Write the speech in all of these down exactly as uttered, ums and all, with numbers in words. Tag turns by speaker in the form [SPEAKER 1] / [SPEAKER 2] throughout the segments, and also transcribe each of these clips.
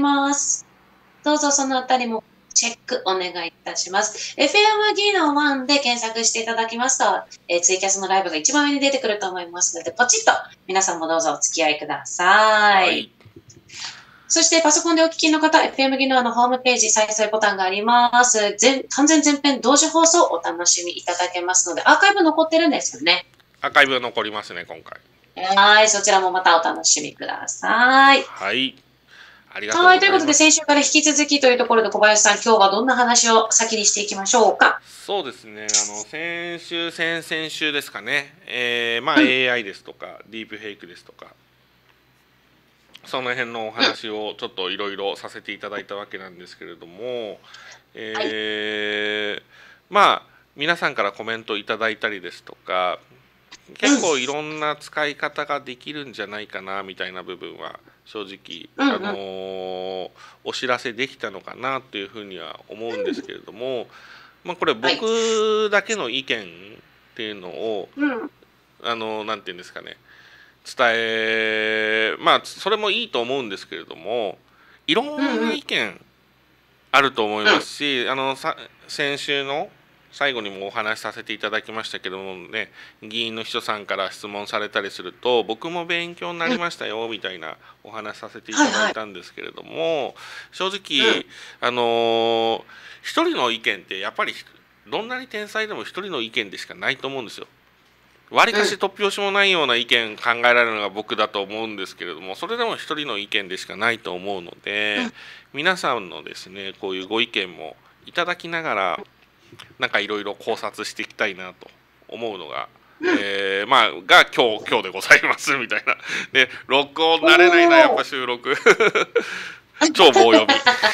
[SPEAKER 1] ます。どうぞそのあたりもチェックお願いいたします。エフエム 技能ワンで検索していただきますと、えー、ツイキャスのライブが一番上に出てくると思いますので、ポチッと皆さんもどうぞお付き合いください。はい、そしてパソコンでお聞きの方、エフエム 技能のホームページ再生ボタンがあります。全完全全編同時放送をお楽しみいただけますので、アーカイブ残ってるんですよね。
[SPEAKER 2] アーカイブ残りますね、今回。
[SPEAKER 1] はい、そちらもまたお楽しみください。
[SPEAKER 2] はい。ありがとうございます。はい、
[SPEAKER 1] ということで、先週から引き続きというところで、小林さん、今日はどんな話を先にしていきましょうか。
[SPEAKER 2] そうですね、あの先週、先々週ですかね、えーまあ、うん、エーアイ ですとか、ディープフェイクですとか、その辺のお話をちょっといろいろさせていただいたわけなんですけれども、えー、まあ、皆さんからコメントいただいたりですとか、結構いろんな使い方ができるんじゃないかなみたいな部分は正直、うんうん、あのー、お知らせできたのかなというふうには思うんですけれども、まあ、これ僕だけの意見っていうのを、はい、あのなんていうんですかね、伝えまあそれもいいと思うんですけれども、いろんな意見あると思いますし、うん、あのさ先週の最後にもお話しさせていただきましたけどもね、議員の秘書さんから質問されたりすると、僕も勉強になりましたよみたいなお話させていただいたんですけれども、はいはい、正直、あの一人の意見ってやっぱりどんなに天才でも一人の意見でしかないと思うんですよ。わりかし突拍子もないような意見考えられるのが僕だと思うんですけれども、それでも一人の意見でしかないと思うので、皆さんのですねこういうご意見もいただきながら、なんかいろいろ考察していきたいなと思うのが、えー、まあが今日今日でございますみたいな。で、録音慣れないなやっぱ収録超棒読み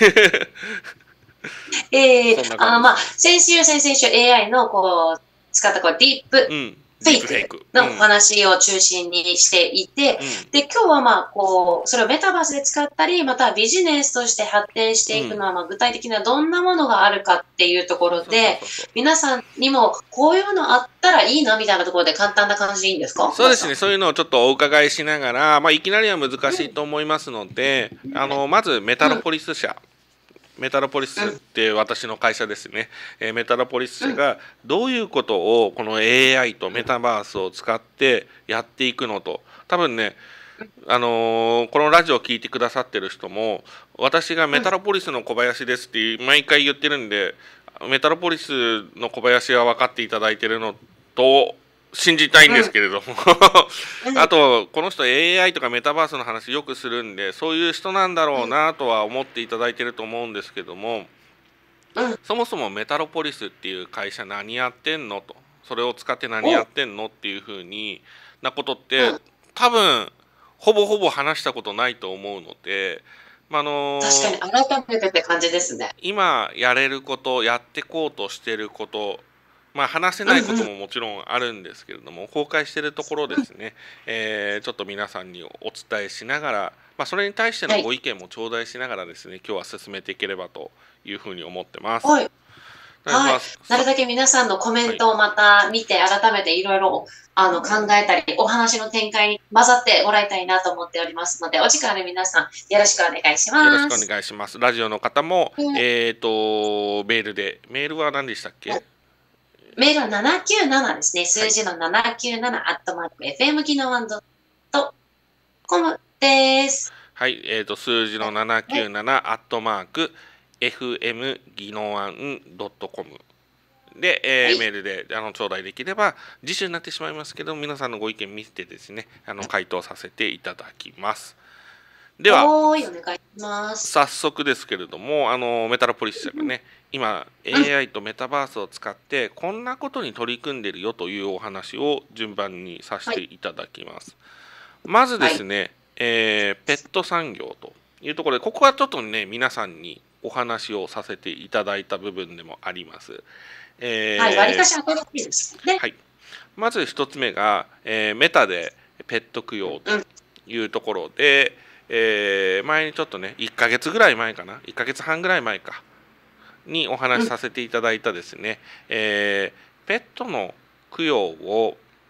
[SPEAKER 1] えー、あまあ先週先々週 エーアイ のこう使ったこうディープ、うんフェイクのお話を中心にしていて、うん、で今日はまあこうそれをメタバースで使ったり、またはビジネスとして発展していくのは、まあ具体的などんなものがあるかっていうところで、皆さんにもこういうのあったらいいなみたいなところで簡単な感じでいいんですか？
[SPEAKER 2] そうですね、そういうのをちょっとお伺いしながら、まあ、いきなりは難しいと思いますので、うん、あのまずメタロポリス社、うんメタロポリスって私の会社ですね、えー、メタロポリス社がどういうことをこの エーアイ とメタバースを使ってやっていくのと、多分ね、あのー、このラジオを聞いてくださってる人も、私がメタロポリスの小林ですって毎回言ってるんで、メタロポリスの小林は分かっていただいてるのと信じたいんですけれどもあとこの人 エーアイ とかメタバースの話よくするんで、そういう人なんだろうなとは思っていただいてると思うんですけども、そもそもメタロポリスっていう会社何やってんのと、それを使って何やってんのっていうふうになことって多分ほぼほぼ話したことないと思うので、
[SPEAKER 1] まああのー、確かに改めてって感じですね。
[SPEAKER 2] 今やれること、やってこうとしてること、まあ、話せないことももちろんあるんですけれども、公開しているところですね、えー、ちょっと皆さんにお伝えしながら、まあ、それに対してのご意見も頂戴しながらですね、はい、今日は進めていければというふうに思ってます。
[SPEAKER 1] はいはい、なるだけ皆さんのコメントをまた見て、改めていろいろあの考えたり、お話の展開に混ざってもらいたいなと思っておりますので、お時間で皆さんよろしくお願いします。
[SPEAKER 2] よろしくお願いします。ラジオの方も、うん、えっとメールで、メールは何でしたっけ？うん
[SPEAKER 1] メールはななきゅうななですね。数字のななきゅうななアットマーク エフエム 技能ワンドットコムです。
[SPEAKER 2] はい、えっと数字のななきゅうななアットマーク エフエム 技能ワンドットコムで、えーはい、メールであの頂戴できれば次週になってしまいますけど、皆さんのご意見見てですね、あの回答させていただきます。では
[SPEAKER 1] おーいお願いします。
[SPEAKER 2] 早速ですけれども、あのメタロポリス社がね、今 エーアイ とメタバースを使ってこんなことに取り組んでるよというお話を順番にさせていただきます。はい、まずですね、はい、えー、ペット産業というところで、ここはちょっとね皆さんにお話をさせていただいた部分でもあります。
[SPEAKER 1] えー、はい、割かし新しいですね。
[SPEAKER 2] はい、まず一つ目が、えー、メタでペット供養というところで、うんえー、前にちょっとねいっかげつぐらい前かないっかげつはんぐらい前かにお話しさせていただいたですね、うんえー、ペットの供養を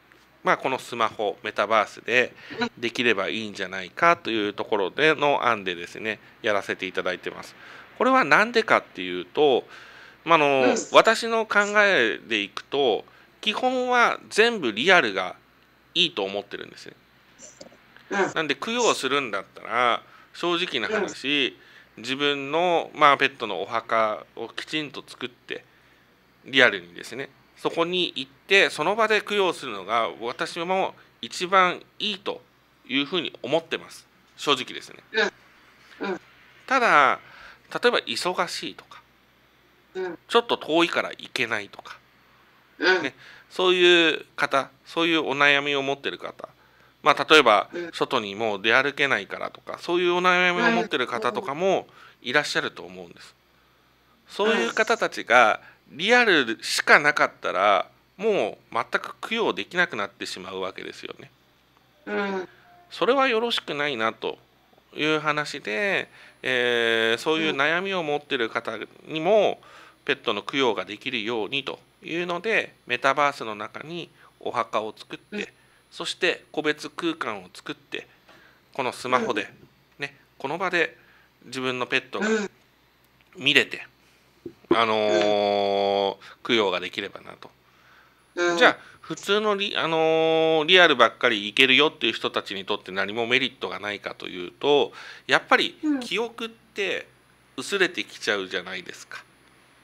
[SPEAKER 2] まあ、このスマホメタバースでできればいいんじゃないかというところでの案でですねやらせていただいてます。これは何でかっていうと、まあ、あの私の考えでいくと基本は全部リアルがいいと思ってるんですね。なんで供養するんだったら正直な話、自分の、まあ、ペットのお墓をきちんと作ってリアルにですねそこに行ってその場で供養するのが私も一番いいというふうに思ってます。正直ですね。ただ例えば忙しいとかちょっと遠いから行けないとか、ね、そういう方、そういうお悩みを持ってる方、まあ、例えば外にもう出歩けないからとかそういうお悩みを持ってる方とかもいらっしゃると思うんです。そういう方たちがリアルしかなかったらもう全く供養できなくなってしまうわけですよね。それはよろしくないなという話で、えー、そういう悩みを持っている方にもペットの供養ができるようにというのでメタバースの中にお墓を作ってそして個別空間を作ってこのスマホで、ね、この場で自分のペットが見れて、あのー、供養ができればなと。じゃあ普通のリ、あのー、リアルばっかりいけるよっていう人たちにとって何もメリットがないかというとやっぱり記憶って薄れてきちゃうじゃないですか。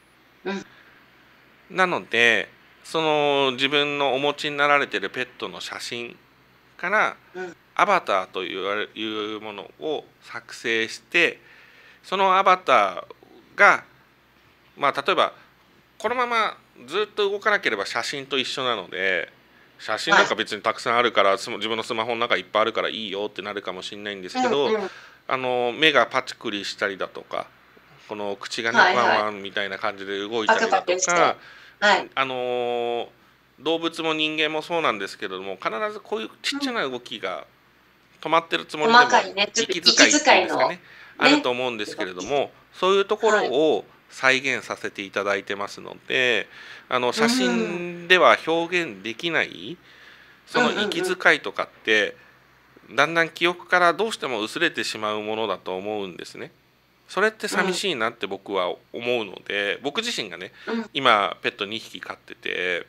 [SPEAKER 2] なのでその自分のお持ちになられてるペットの写真からアバターといういうものを作成してそのアバターがまあ例えばこのままずっと動かなければ写真と一緒なので写真なんか別にたくさんあるから自分のスマホの中いっぱいあるからいいよってなるかもしれないんですけどあの目がパチクリしたりだとかこの口がねワンワンみたいな感じで動いたりだとかあの動物も人間もそうなんですけれども必ずこういうちっちゃな動きが止まってるつもりでも息遣いっていうんですかねあると思うんですけれどもそういうところを再現させていただいてますのであの写真では表現できないその息遣いとかってだんだん記憶からどうしても薄れてしまうものだと思うんですね。それって寂しいなって僕は思うので僕自身がね今ペットにひき飼ってて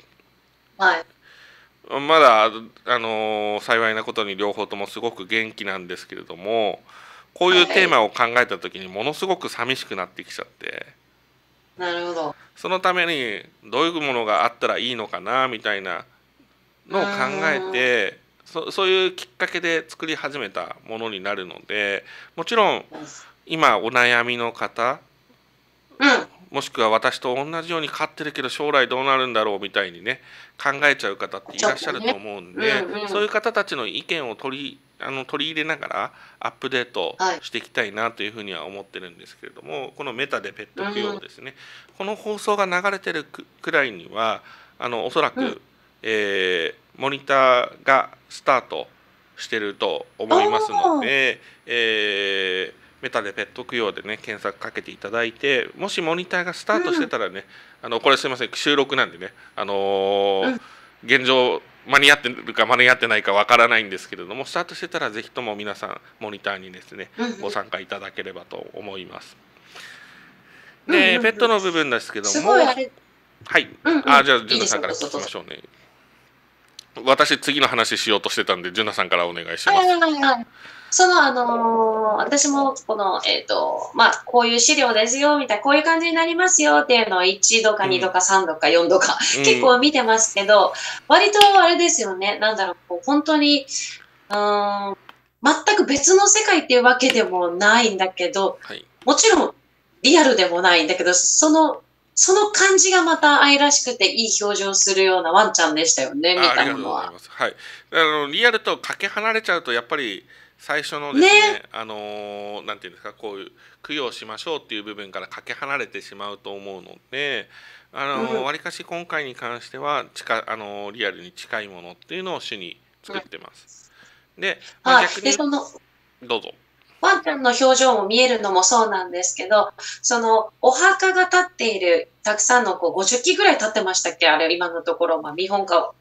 [SPEAKER 2] まだあの幸いなことに両方ともすごく元気なんですけれどもこういうテーマを考えた時にものすごく寂しくなってきちゃって。
[SPEAKER 1] なるほど。
[SPEAKER 2] そのためにどういうものがあったらいいのかなみたいなのを考えて そ, そういうきっかけで作り始めたものになるのでもちろん今お悩みの方、うん、もしくは私と同じように飼ってるけど将来どうなるんだろうみたいにね考えちゃう方っていらっしゃると思うんで、うんうん、そういう方たちの意見を取りあの取り入れながらアップデートしていきたいなというふうには思ってるんですけれども、はい、このメタでペット供養ですね、うん、この放送が流れてるくらいにはあのおそらく、うんえー、モニターがスタートしてると思いますので、えー、メタでペット供養でね検索かけていただいてもしモニターがスタートしてたらね、うん、あのこれすいません収録なんでね、あのーうん、現状間に合ってるか間に合ってないかわからないんですけれどもスタートしてたらぜひとも皆さんモニターにですねご参加いただければと思います。で、うんうん、ペットの部分ですけども
[SPEAKER 1] すごいあれ
[SPEAKER 2] はい、うんうん、あじゃあジュナさんから聞きましょうね。私次の話しようとしてたんでジュナさんからお願いします。
[SPEAKER 1] はいはいはい、そのあのー、私もこのえっ、ー、とまあこういう資料ですよみたいなこういう感じになりますよっていうのをいちどかにどかさんどかよんどか、うん、結構見てますけど割とあれですよねなんだろうこう本当にうーん全く別の世界っていうわけでもないんだけど、はい、もちろんリアルでもないんだけどそのその感じがまた愛らしくていい表情するようなワンちゃんでしたよね見たものは。ありがとうございます。
[SPEAKER 2] はい、あのリアルとかけ離れちゃうとやっぱり最初のですね、ねあのなんていうんですかこういう供養しましょうっていう部分からかけ離れてしまうと思うので、あのわり、うん、かし今回に関しては近あのリアルに近いものっていうのを主に作ってます。うん、で、まあ、逆に、はい、でそのどうぞ。
[SPEAKER 1] ワンちゃんの表情も見えるのもそうなんですけど、そのお墓が立っているたくさんのこうごじゅっきぐらい立ってましたっけあれ今のところ、まあ、見本が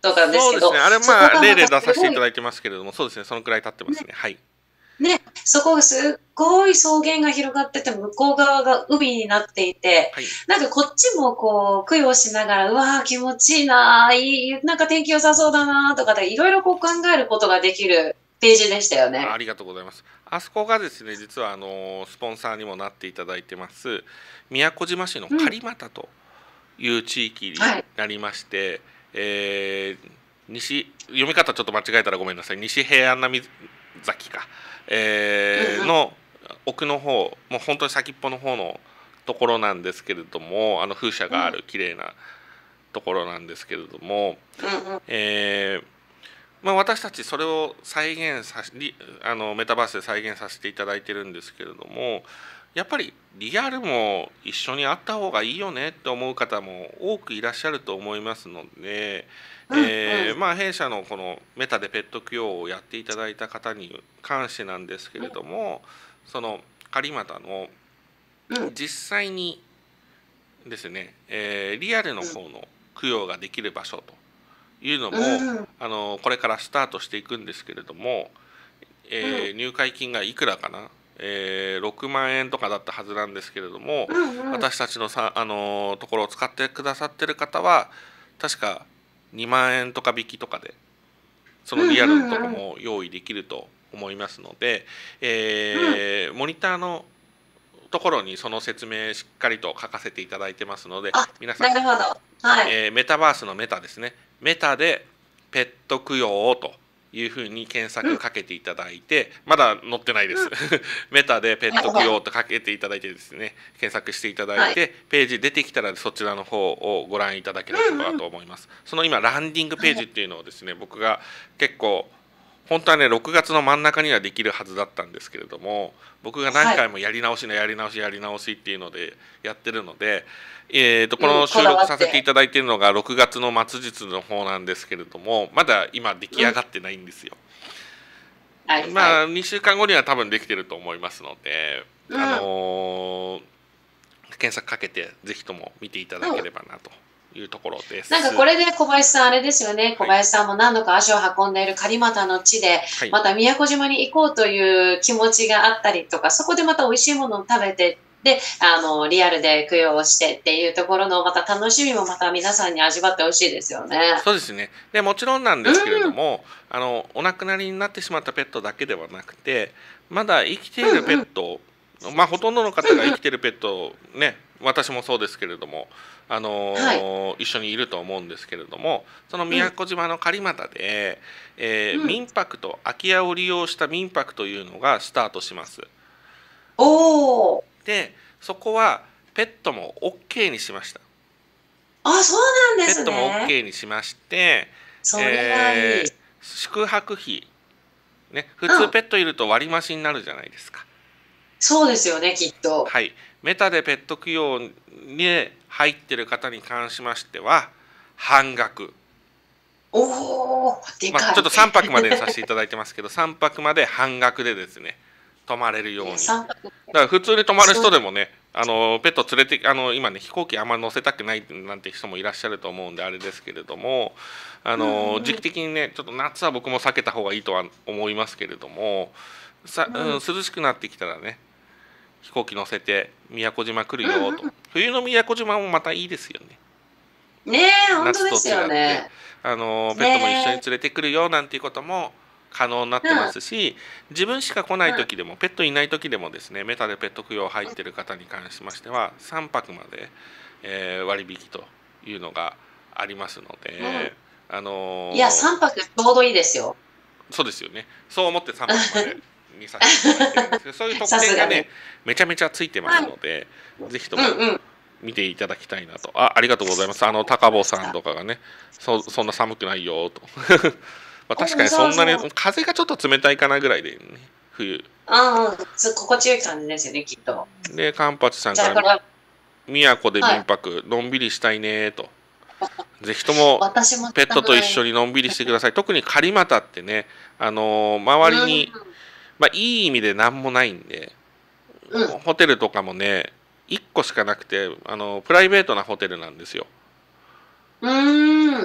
[SPEAKER 1] とかですけど、
[SPEAKER 2] そうですね。あれ
[SPEAKER 1] そこ
[SPEAKER 2] まあ
[SPEAKER 1] がまた
[SPEAKER 2] 例で出させ
[SPEAKER 1] すごい
[SPEAKER 2] ていただいてますけれども、そうですね。そのくらい経ってますね。はい。
[SPEAKER 1] ね、そこがすっごい草原が広がってて、向こう側が海になっていて、
[SPEAKER 2] はい。
[SPEAKER 1] なんかこっちもこう、供養しながら、うわー気持ちいいなー、いい、なんか天気良さそうだなーとかで、いろいろこう考えることができるページでしたよね。
[SPEAKER 2] ありがとうございます。あそこがですね、実はあのスポンサーにもなっていただいてます、宮古島市の
[SPEAKER 1] うん。
[SPEAKER 2] 狩俣という地域に
[SPEAKER 1] はい。
[SPEAKER 2] なりまして、えー西、読み方ちょっと間違えたらごめんなさい、西平安波崎か、
[SPEAKER 1] うんうん。
[SPEAKER 2] えーの奥の方、もう本当に先っぽの方のところなんですけれども、あの風車があ
[SPEAKER 1] うん。
[SPEAKER 2] る綺麗なところなんですけれども、
[SPEAKER 1] うんうん。
[SPEAKER 2] えーまあ、私たちそれを再現さリあのメタバースで再現させていただいてるんですけれども、やっぱりリアルも一緒にあった方がいいよねって思う方も多くいらっしゃると思いますので、
[SPEAKER 1] うんうん。
[SPEAKER 2] えーまあ、弊社のこのメタでペット供養をやっていただいた方に関してなんですけれども、その狩俣の
[SPEAKER 1] うん。
[SPEAKER 2] 実際にですね、えーリアルの
[SPEAKER 1] うん。
[SPEAKER 2] 方の供養ができる場所というの
[SPEAKER 1] う
[SPEAKER 2] も
[SPEAKER 1] ん。
[SPEAKER 2] あのこれからスタートしていくんですけれども、
[SPEAKER 1] うん。
[SPEAKER 2] えー入会金がいくらかな、えーろくまん円とかだったはずなんですけれども、
[SPEAKER 1] うんうん。
[SPEAKER 2] 私たちのさあのところを使ってくださってる方は確かにまん円とか引きとかでその
[SPEAKER 1] うん
[SPEAKER 2] リアルのとこ
[SPEAKER 1] うんうん。
[SPEAKER 2] も用意できると思いますので、
[SPEAKER 1] うん。
[SPEAKER 2] えーモニターのところにその説明しっかりと書かせていただいてますので、
[SPEAKER 1] あ、
[SPEAKER 2] 皆さん、
[SPEAKER 1] なるほど。はい。
[SPEAKER 2] えーメタバースのメタですね、メタでペット供養というふうに検
[SPEAKER 1] うん。
[SPEAKER 2] 索かけていただいて、まだ載ってないです
[SPEAKER 1] うん。
[SPEAKER 2] メタでペッ
[SPEAKER 1] なるほど。
[SPEAKER 2] ト供養とかけていただいてですね、検索していただい
[SPEAKER 1] はい。
[SPEAKER 2] てページ出てきたらそちらの方をご覧いただけれ
[SPEAKER 1] うんうん。
[SPEAKER 2] ばと思います。その今ランディング
[SPEAKER 1] はい。
[SPEAKER 2] ページっていうのをですね、僕が結構本当はねろくがつの真ん中にはできるはずだったんですけれども、僕が何
[SPEAKER 1] はい。
[SPEAKER 2] 回もやり直しのやり直しやり直しっていうのでやってるので、えー、とこ
[SPEAKER 1] うん、
[SPEAKER 2] の
[SPEAKER 1] こだ
[SPEAKER 2] 収録させてい
[SPEAKER 1] わって。
[SPEAKER 2] ただいているのがろくがつの末日の方なんですけれども、まだ今出来
[SPEAKER 1] うん。
[SPEAKER 2] 上がってないんですよ。
[SPEAKER 1] はいはい。
[SPEAKER 2] まあにしゅうかんごには多分できてると思いますので、あの
[SPEAKER 1] うん。
[SPEAKER 2] ー検索かけてぜひとも見ていただけ
[SPEAKER 1] うん。
[SPEAKER 2] ればなというところで
[SPEAKER 1] なんか
[SPEAKER 2] す。
[SPEAKER 1] これで小林さんあれですよね。小
[SPEAKER 2] はい、
[SPEAKER 1] 林さんも何度か足を運んでいる狩俣の地で、
[SPEAKER 2] はい、
[SPEAKER 1] また宮古島に行こうという気持ちがあったりとか、そこでまた美味しいものを食べて、で、あの、リアルで供養をしてっていうところのまた楽しみもまた皆さんに味わってほしいですよね。
[SPEAKER 2] そうですね。でもちろんなん
[SPEAKER 1] う
[SPEAKER 2] ですけれど
[SPEAKER 1] ん。
[SPEAKER 2] も、あのお亡くなりになってしまったペットだけではなくて、まだ生きているペ
[SPEAKER 1] うんうん。
[SPEAKER 2] ット、まあほとんどの方が生きているペットね、私もそうですけれども、あ
[SPEAKER 1] はい。
[SPEAKER 2] の一緒にいると思うんですけれども、その
[SPEAKER 1] うん。
[SPEAKER 2] 宮古島の狩俣で、えー
[SPEAKER 1] うん。
[SPEAKER 2] 民泊と空き家を利用した民泊というのがスタートします。
[SPEAKER 1] おー。
[SPEAKER 2] で、そこはペットも オーケー にしました。
[SPEAKER 1] あ、そうなんです
[SPEAKER 2] ペットも
[SPEAKER 1] ね。
[SPEAKER 2] オーケー にしまして、
[SPEAKER 1] それはいい。
[SPEAKER 2] えー宿泊費ね、普
[SPEAKER 1] うん。
[SPEAKER 2] 通ペットいると割増になるじゃないですか。
[SPEAKER 1] そうですよね、きっと。
[SPEAKER 2] はい、メタでペット供養に入ってる方に関しましては半額、
[SPEAKER 1] おー、で
[SPEAKER 2] まあ、
[SPEAKER 1] かい。
[SPEAKER 2] ちょっとさんぱくまでにさせていただいてますけど、さんぱくまで半額でですね泊まれるよう
[SPEAKER 1] いや、
[SPEAKER 2] に。
[SPEAKER 1] さんぱくって。
[SPEAKER 2] だから普通に泊まる
[SPEAKER 1] そう。
[SPEAKER 2] 人でもね、あのペット連れてあの今ね飛行機あんま乗せたくないなんて人もいらっしゃると思うんであれですけれども、あ
[SPEAKER 1] うん
[SPEAKER 2] の時期
[SPEAKER 1] うん
[SPEAKER 2] 的にねちょっと夏は僕も避けた方がいいとは思いますけれども、さ、うん、
[SPEAKER 1] うん。
[SPEAKER 2] 涼しくなってきたらね飛行機乗せて宮古島来るよと。
[SPEAKER 1] うんう
[SPEAKER 2] 冬の宮古島もまたいいですよね。
[SPEAKER 1] ん。ねえ、ほんと
[SPEAKER 2] 夏と
[SPEAKER 1] ですよ
[SPEAKER 2] 違って
[SPEAKER 1] ね。
[SPEAKER 2] あのペットも一緒に
[SPEAKER 1] ねえ。
[SPEAKER 2] 連れてくるよなんていうことも可能になってま
[SPEAKER 1] うん、
[SPEAKER 2] すし、自分しか来な
[SPEAKER 1] うん、
[SPEAKER 2] い時でもペットいない時でもですね、メタでペット供養入ってる方に関しましてはさんぱくまで、えー割引というのがありますの
[SPEAKER 1] うん。
[SPEAKER 2] で、あ
[SPEAKER 1] いや、
[SPEAKER 2] の
[SPEAKER 1] さんぱくちょうどいいですよ。
[SPEAKER 2] そうですよね。そう思ってさんぱくまでにさせていただいてるんですけど、そういう特典がね
[SPEAKER 1] さすがに。
[SPEAKER 2] めちゃめちゃついてま
[SPEAKER 1] はい。
[SPEAKER 2] すので、ぜひとも
[SPEAKER 1] うんうん。
[SPEAKER 2] 見ていただきたいなと。あ、ありがとうございます。あの高坊さん
[SPEAKER 1] さ
[SPEAKER 2] とかがね、そそんな寒くないよと。まあ確か
[SPEAKER 1] うん、
[SPEAKER 2] にそんなに
[SPEAKER 1] そうそう。
[SPEAKER 2] 風がちょっと冷たいかなぐらいでね、冬。
[SPEAKER 1] うんうん。つ心地よい感じですよね、きっと。
[SPEAKER 2] で、カンパチさん
[SPEAKER 1] じゃあ、
[SPEAKER 2] から
[SPEAKER 1] これは
[SPEAKER 2] 宮古で
[SPEAKER 1] はい。
[SPEAKER 2] 民泊のんびりしたいねと。ぜひとも
[SPEAKER 1] 私も
[SPEAKER 2] ペットと一
[SPEAKER 1] したい。
[SPEAKER 2] 緒にのんびりしてください。特に狩俣ってね、あのー
[SPEAKER 1] う
[SPEAKER 2] 周り
[SPEAKER 1] ん、
[SPEAKER 2] に、まあ、いい意味で何もないんで、
[SPEAKER 1] うん。
[SPEAKER 2] ホテルとかもねいっこしかなくて、あのプライベートなホテルなんですよ。
[SPEAKER 1] うーん。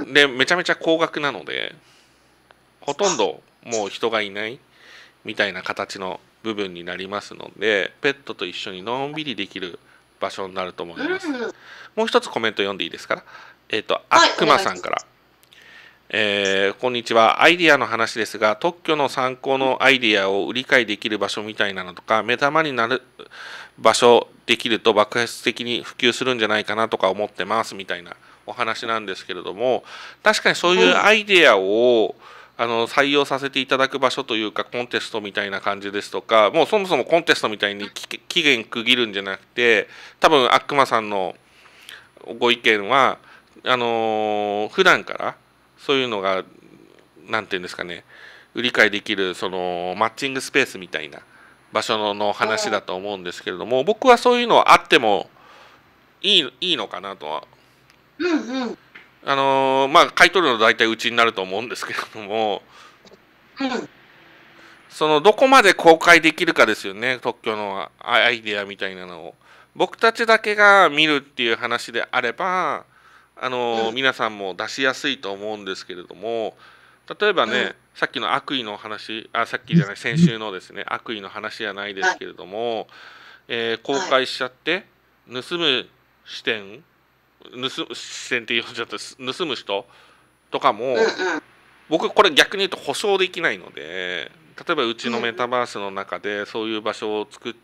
[SPEAKER 2] でめちゃめちゃ高額なので、ほとんどもう人がいないみたいな形の部分になりますので、ペットと一緒にのんびりできる場所になると思います。
[SPEAKER 1] うんうん、
[SPEAKER 2] もう一つコメント読んでいいですか。えっ、と、あ
[SPEAKER 1] はい、
[SPEAKER 2] っくまさんから。えーこんにちは。アイディアの話ですが、特許の参考のアイディアを売り買いできる場所みたいなのとか、目玉になる場所できると爆発的に普及するんじゃないかなとか思ってますみたいなお話なんですけれども、確かにそういうアイディアをあの採用させていただく場所というか、コンテストみたいな感じですとか、もうそもそもコンテストみたいに期期限区切るんじゃなくて、多分あっくまさんのご意見はあのー普段からそういうのがなんていうんですかね、売り買いできるそのマッチングスペースみたいな場所のの話だと思うんですけれども、僕はそういうのあってもいいいいのかなとは。
[SPEAKER 1] うんうん。
[SPEAKER 2] あのーまあ買い取るの大体うちになると思うんですけれども、
[SPEAKER 1] うん
[SPEAKER 2] そのどこまで公開できるかですよね、特許のアイデアみたいなのを。僕たちだけが見るっていう話であれば、あの
[SPEAKER 1] うん
[SPEAKER 2] 皆さんも出しやすいと思うんですけれども、例えばね、
[SPEAKER 1] うん
[SPEAKER 2] さっきの悪意の話、あ、さっきじゃない、先週のですね、悪意の話じゃないですけれども、えー公開しちゃって、盗む視点、盗む視点って言っちゃった、盗む人とかも、
[SPEAKER 1] うんうん
[SPEAKER 2] 僕これ逆に言うと保証できないので、例えばうちのメタバースの中でそういう場所を作って、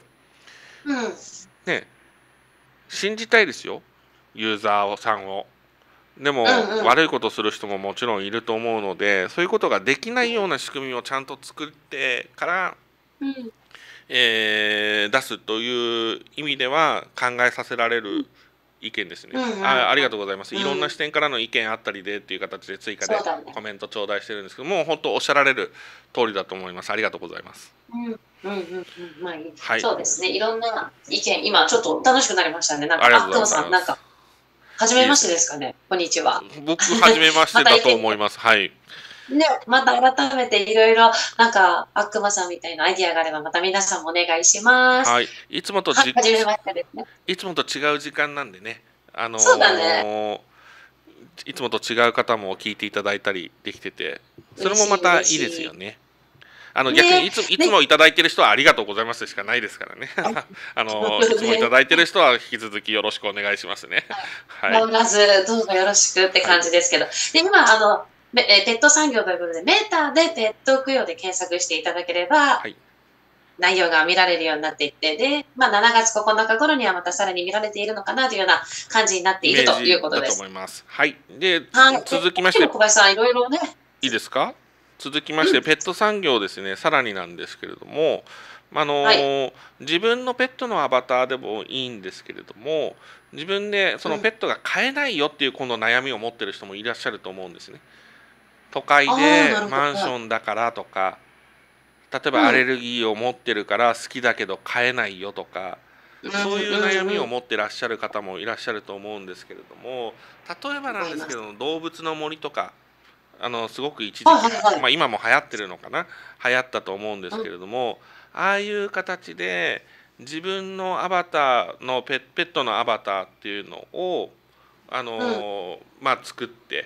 [SPEAKER 1] うん
[SPEAKER 2] ね、信じたいですよ、ユーザーさんを。でも、
[SPEAKER 1] うんうん
[SPEAKER 2] 悪いことする人ももちろんいると思うので、そういうことができないような仕組みをちゃんと作ってから、
[SPEAKER 1] うん
[SPEAKER 2] えー出すという意味では考えさせられる意見ですね。
[SPEAKER 1] うんうん
[SPEAKER 2] あ、ありがとうございます。
[SPEAKER 1] うん
[SPEAKER 2] いろんな視点からの意見あったりでっていう形で追加で
[SPEAKER 1] そうだね。
[SPEAKER 2] コメント頂戴してるんですけども、本当おっしゃられる通りだと思います。ありがとうございます。
[SPEAKER 1] うんうんうんうんまあいい。
[SPEAKER 2] はい、
[SPEAKER 1] そうですね。いろんな意見、今ちょっと楽しくなりましたね。なんか、
[SPEAKER 2] ありが
[SPEAKER 1] あっくま
[SPEAKER 2] とうございます。
[SPEAKER 1] さん、なんか、初めましてですかね。こんにちは。
[SPEAKER 2] 僕初めましてだと思います。はい。
[SPEAKER 1] ね、また改めていろいろ、なんか、あっくまさんみたいなアイディアがあれば、また皆さんもお願いします。
[SPEAKER 2] はい。いつもと
[SPEAKER 1] は
[SPEAKER 2] じ、
[SPEAKER 1] 初めましてですね。
[SPEAKER 2] いつもと違う時間なんでね。あのー
[SPEAKER 1] そうだね。
[SPEAKER 2] いつもと違う方も聞いていただいたりできてて、それもまたいいですよね。あの
[SPEAKER 1] ね
[SPEAKER 2] 逆にいついつもいただいてる人はありがとうございますしかないですからね。あのいつもいただいてる人は引き続きよろしくお願いしますね。はい。
[SPEAKER 1] 変わらず、どうぞよろしくって感じですけど。で、今、あの、めえペット産業ということで、メーターでペット供養で検索していただければ、
[SPEAKER 2] はい。
[SPEAKER 1] 内容が見られるようになっていって、で、まあ、しちがつここのか頃にはまたさらに見られているのかなというような感じになっているということ
[SPEAKER 2] だと
[SPEAKER 1] です。
[SPEAKER 2] 思います。はい。で、
[SPEAKER 1] はい。
[SPEAKER 2] 続きまして
[SPEAKER 1] で小林さん、いろいろね。
[SPEAKER 2] いいですか。続きまして、ペット産業ですね、さらになんですけれども、あのー
[SPEAKER 1] は
[SPEAKER 2] 自分のペットのアバターでもいいんですけれども、自分でそのペットが飼えないよっていうこの悩みを持ってる人もいらっしゃると思うんですね。都会
[SPEAKER 1] あー
[SPEAKER 2] で
[SPEAKER 1] なるほど
[SPEAKER 2] マンションだからとか、例えばアレルギーを持ってるから好きだけど飼えないよとか、そういう悩みを持ってらっしゃる方もいらっしゃると思うんですけれども、例えばなんですけど、動物の森とか、あのすごく一時期、
[SPEAKER 1] はいはいはい
[SPEAKER 2] まあ、今も流行ってるのかな、流行ったと思うんですけれども、ああいう形で自分のアバターのペッペットのアバターっていうのをあの、まあ、作って、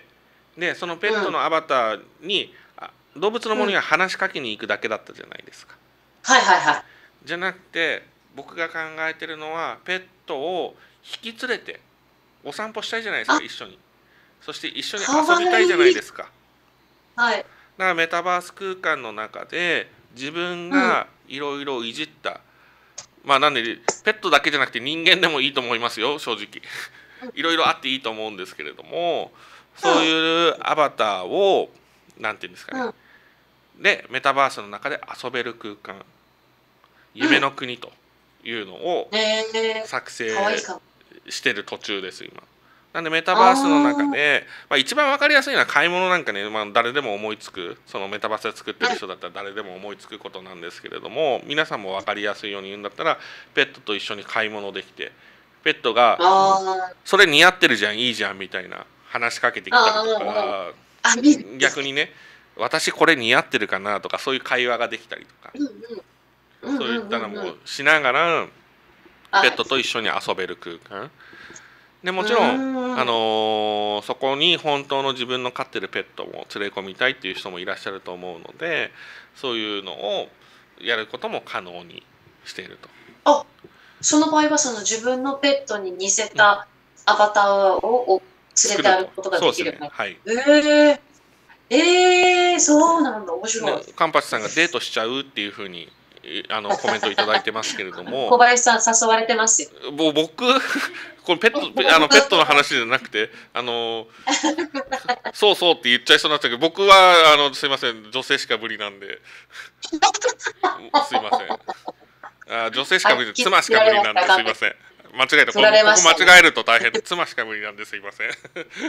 [SPEAKER 2] でそのペットのアバターに、あ動物の森には話しかけに行くだけだったじゃないですか。
[SPEAKER 1] はいはいはい。
[SPEAKER 2] じゃなくて、僕が考えてるのはペットを引き連れてお散歩したいじゃないですか、
[SPEAKER 1] あ
[SPEAKER 2] 一緒に。そして一緒に遊びたいじゃないですか。
[SPEAKER 1] はい。
[SPEAKER 2] だからメタバース空間の中で自分がいろいろいじった、まあなんでペットだけじゃなくて人間でもいいと思いますよ、正直。いろいろあっていいと思うんですけれども、そういうアバターをなんていうんですかね、でメタバースの中で遊べる空間、夢の国というのを
[SPEAKER 1] えー、
[SPEAKER 2] 作成
[SPEAKER 1] かわいいかも。
[SPEAKER 2] してる途中です今。なんでメタバースの中で、まあ、一番わかりやすいのは買い物なんかね、まあ、誰でも思いつく、そのメタバースで作ってる人だったら誰でも思いつくことなんですけれども、皆さんもわかりやすいように言うんだったら、ペットと一緒に買い物できて、ペットが
[SPEAKER 1] あ
[SPEAKER 2] 「それ似合ってるじゃん、いいじゃん」みたいな話しかけてきたりと
[SPEAKER 1] あ
[SPEAKER 2] か、
[SPEAKER 1] あ、あ、いい。
[SPEAKER 2] 逆にね「私これ似合ってるかな」とか、そういう会話ができたりとか、
[SPEAKER 1] うんうん。
[SPEAKER 2] そういったの
[SPEAKER 1] んんんん
[SPEAKER 2] もしながら
[SPEAKER 1] あ
[SPEAKER 2] ペットと一緒に遊べる空間でも
[SPEAKER 1] う
[SPEAKER 2] ちろん、
[SPEAKER 1] ーん。
[SPEAKER 2] あのーそこに本当の自分の飼ってるペットも連れ込みたいっていう人もいらっしゃると思うので、そういうのをやることも可能にしていると。
[SPEAKER 1] あ、その場合はその自分のペットに似せ
[SPEAKER 2] うん、
[SPEAKER 1] たアバターをを連れて
[SPEAKER 2] 作ると。
[SPEAKER 1] 歩くことが
[SPEAKER 2] そうですね。
[SPEAKER 1] できるようにな
[SPEAKER 2] はい。
[SPEAKER 1] る。えええー、そうなんだ。面
[SPEAKER 2] ね、
[SPEAKER 1] 白い。
[SPEAKER 2] カンパチさんがデートしちゃうっていうふうにいあのコメントいただいてますけれども、
[SPEAKER 1] 小林さん誘われてますよ。
[SPEAKER 2] もう僕これペットペあのペットの話じゃなくて、あのそうそうって言っちゃいそうになったけど、僕はあのすいません、女性しか無理なんで、すいません。あ、女性しか無理で、
[SPEAKER 1] はい、き
[SPEAKER 2] 妻し
[SPEAKER 1] 切られ
[SPEAKER 2] か無理なんで
[SPEAKER 1] ましたか。
[SPEAKER 2] すいません。間違えた。こ
[SPEAKER 1] 取られ
[SPEAKER 2] れここ
[SPEAKER 1] ましたね。
[SPEAKER 2] 間違えると大変で、妻しか無理なんですいません。はい。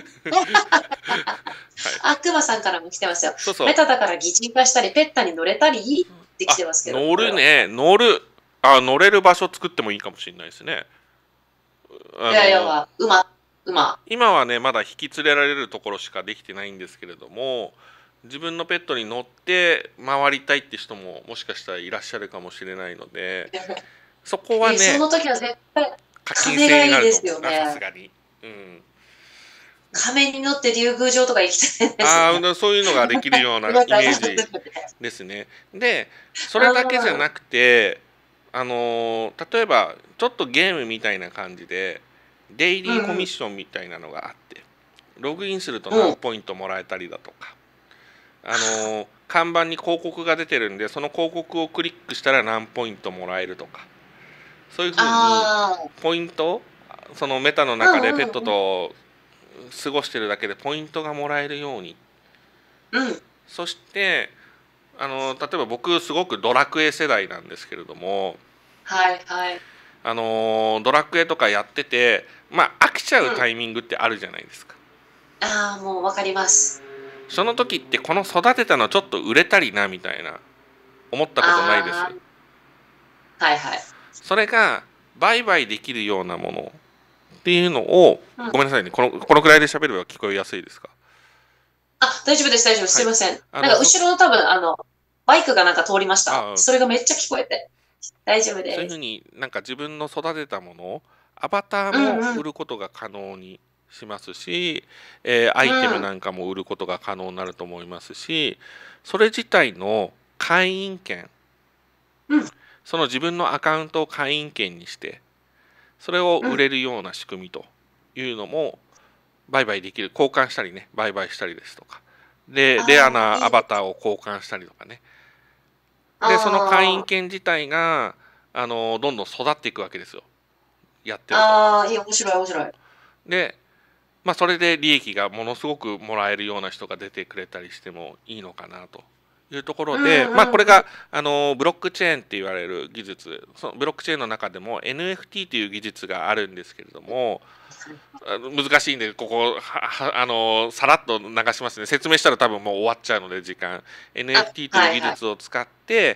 [SPEAKER 1] あ、くまさんからも来てますよ。
[SPEAKER 2] そうそう。
[SPEAKER 1] メタだから擬人化したり、ペッタに乗れたりって来
[SPEAKER 2] あ、
[SPEAKER 1] てますけど、
[SPEAKER 2] 乗
[SPEAKER 1] これは。
[SPEAKER 2] るね、乗る。あ、乗れる場所作ってもいいかもしれないですね。あ
[SPEAKER 1] いやいや、
[SPEAKER 2] の
[SPEAKER 1] 馬、馬。
[SPEAKER 2] 今はねまだ引き連れられるところしかできてないんですけれども、自分のペットに乗って回りたいって人ももしかしたらいらっしゃるかもしれないので、そこは
[SPEAKER 1] え、そ
[SPEAKER 2] ね
[SPEAKER 1] の時は絶対、
[SPEAKER 2] 課金
[SPEAKER 1] 亀がいいで
[SPEAKER 2] 制になると思うな、さす
[SPEAKER 1] すよね。
[SPEAKER 2] がに。うん。
[SPEAKER 1] 亀に乗って竜宮城とか行きたいですね。
[SPEAKER 2] ああ、そういうのができるようなイ
[SPEAKER 1] 馬から乗って
[SPEAKER 2] メージですね。でそれだけじゃ
[SPEAKER 1] あ
[SPEAKER 2] なくて、あのー例えばちょっとゲームみたいな感じでデイ
[SPEAKER 1] ー、
[SPEAKER 2] リーコ
[SPEAKER 1] うんうん。
[SPEAKER 2] ミッションみたいなのがあって、ログインすると
[SPEAKER 1] うん。
[SPEAKER 2] 何ポイントもらえたりだとか、あのー看板に広告が出てるんで、その広告をクリックしたら何ポイントもらえるとか、そういうふうに
[SPEAKER 1] ああ、
[SPEAKER 2] ポイント、そのメタの
[SPEAKER 1] うん
[SPEAKER 2] 中でペット
[SPEAKER 1] うんうん。
[SPEAKER 2] と過ごしてるだけでポイントがもらえるように。
[SPEAKER 1] うん。
[SPEAKER 2] そしてあの例えば僕すごくドラクエ世代なんですけれども、
[SPEAKER 1] はいはい。
[SPEAKER 2] あのドラクエとかやってて、まあ飽きちゃう
[SPEAKER 1] うん。
[SPEAKER 2] タイミングってあるじゃないですか。
[SPEAKER 1] ああ、もうわかります。
[SPEAKER 2] その時ってこの育てたのちょっと売れたりなみたいな思ったことないです？
[SPEAKER 1] ああ、はいはい。
[SPEAKER 2] それが売買できるようなものっていうのを、
[SPEAKER 1] うん。
[SPEAKER 2] ごめんなさいね、このこのくらいで喋れば聞こえやすいですか？
[SPEAKER 1] あ、大丈夫です、大丈夫です。
[SPEAKER 2] はい。
[SPEAKER 1] すいません。なんか
[SPEAKER 2] あのそ
[SPEAKER 1] 後ろの多分、あの、バイクがなんか通りました。
[SPEAKER 2] あ
[SPEAKER 1] それがめっちゃ聞こえて。大丈夫
[SPEAKER 2] そういう
[SPEAKER 1] です。
[SPEAKER 2] ふうになんか自分の育てたもの、アバター
[SPEAKER 1] うんうん。
[SPEAKER 2] も売ることが可能にしますし、えーア
[SPEAKER 1] う
[SPEAKER 2] イテム
[SPEAKER 1] ん。
[SPEAKER 2] なんかも売ることが可能になると思いますし、それ自体の会員権、
[SPEAKER 1] うん。
[SPEAKER 2] その自分のアカウントを会員権にして、それを
[SPEAKER 1] うん。
[SPEAKER 2] 売れるような仕組みというのも売買できる、交換したりね、売買したりですとか、でレア
[SPEAKER 1] ああ、
[SPEAKER 2] なアバ
[SPEAKER 1] いいです。
[SPEAKER 2] ターを交換したりとかね。でその会員
[SPEAKER 1] あ
[SPEAKER 2] 権自体があのどんどん育っていくわけですよ、やってると。
[SPEAKER 1] あ、ああ、いい、面白い、面白い。
[SPEAKER 2] で、まあ、それで利益がものすごくもらえるような人が出てくれたりしてもいいのかなというところ
[SPEAKER 1] う
[SPEAKER 2] で、
[SPEAKER 1] ん
[SPEAKER 2] まあ、これ
[SPEAKER 1] うん
[SPEAKER 2] があのブロックチェーンって言われる技術、そのブロックチェーンの中でも エヌエフティー という技術があるんですけれども、あの難しいんでここははあのさらっと流しますね。説明したら多分もう終わっちゃうので時間。
[SPEAKER 1] あ、
[SPEAKER 2] エヌエフティー という技
[SPEAKER 1] はいはい。
[SPEAKER 2] 術を使って、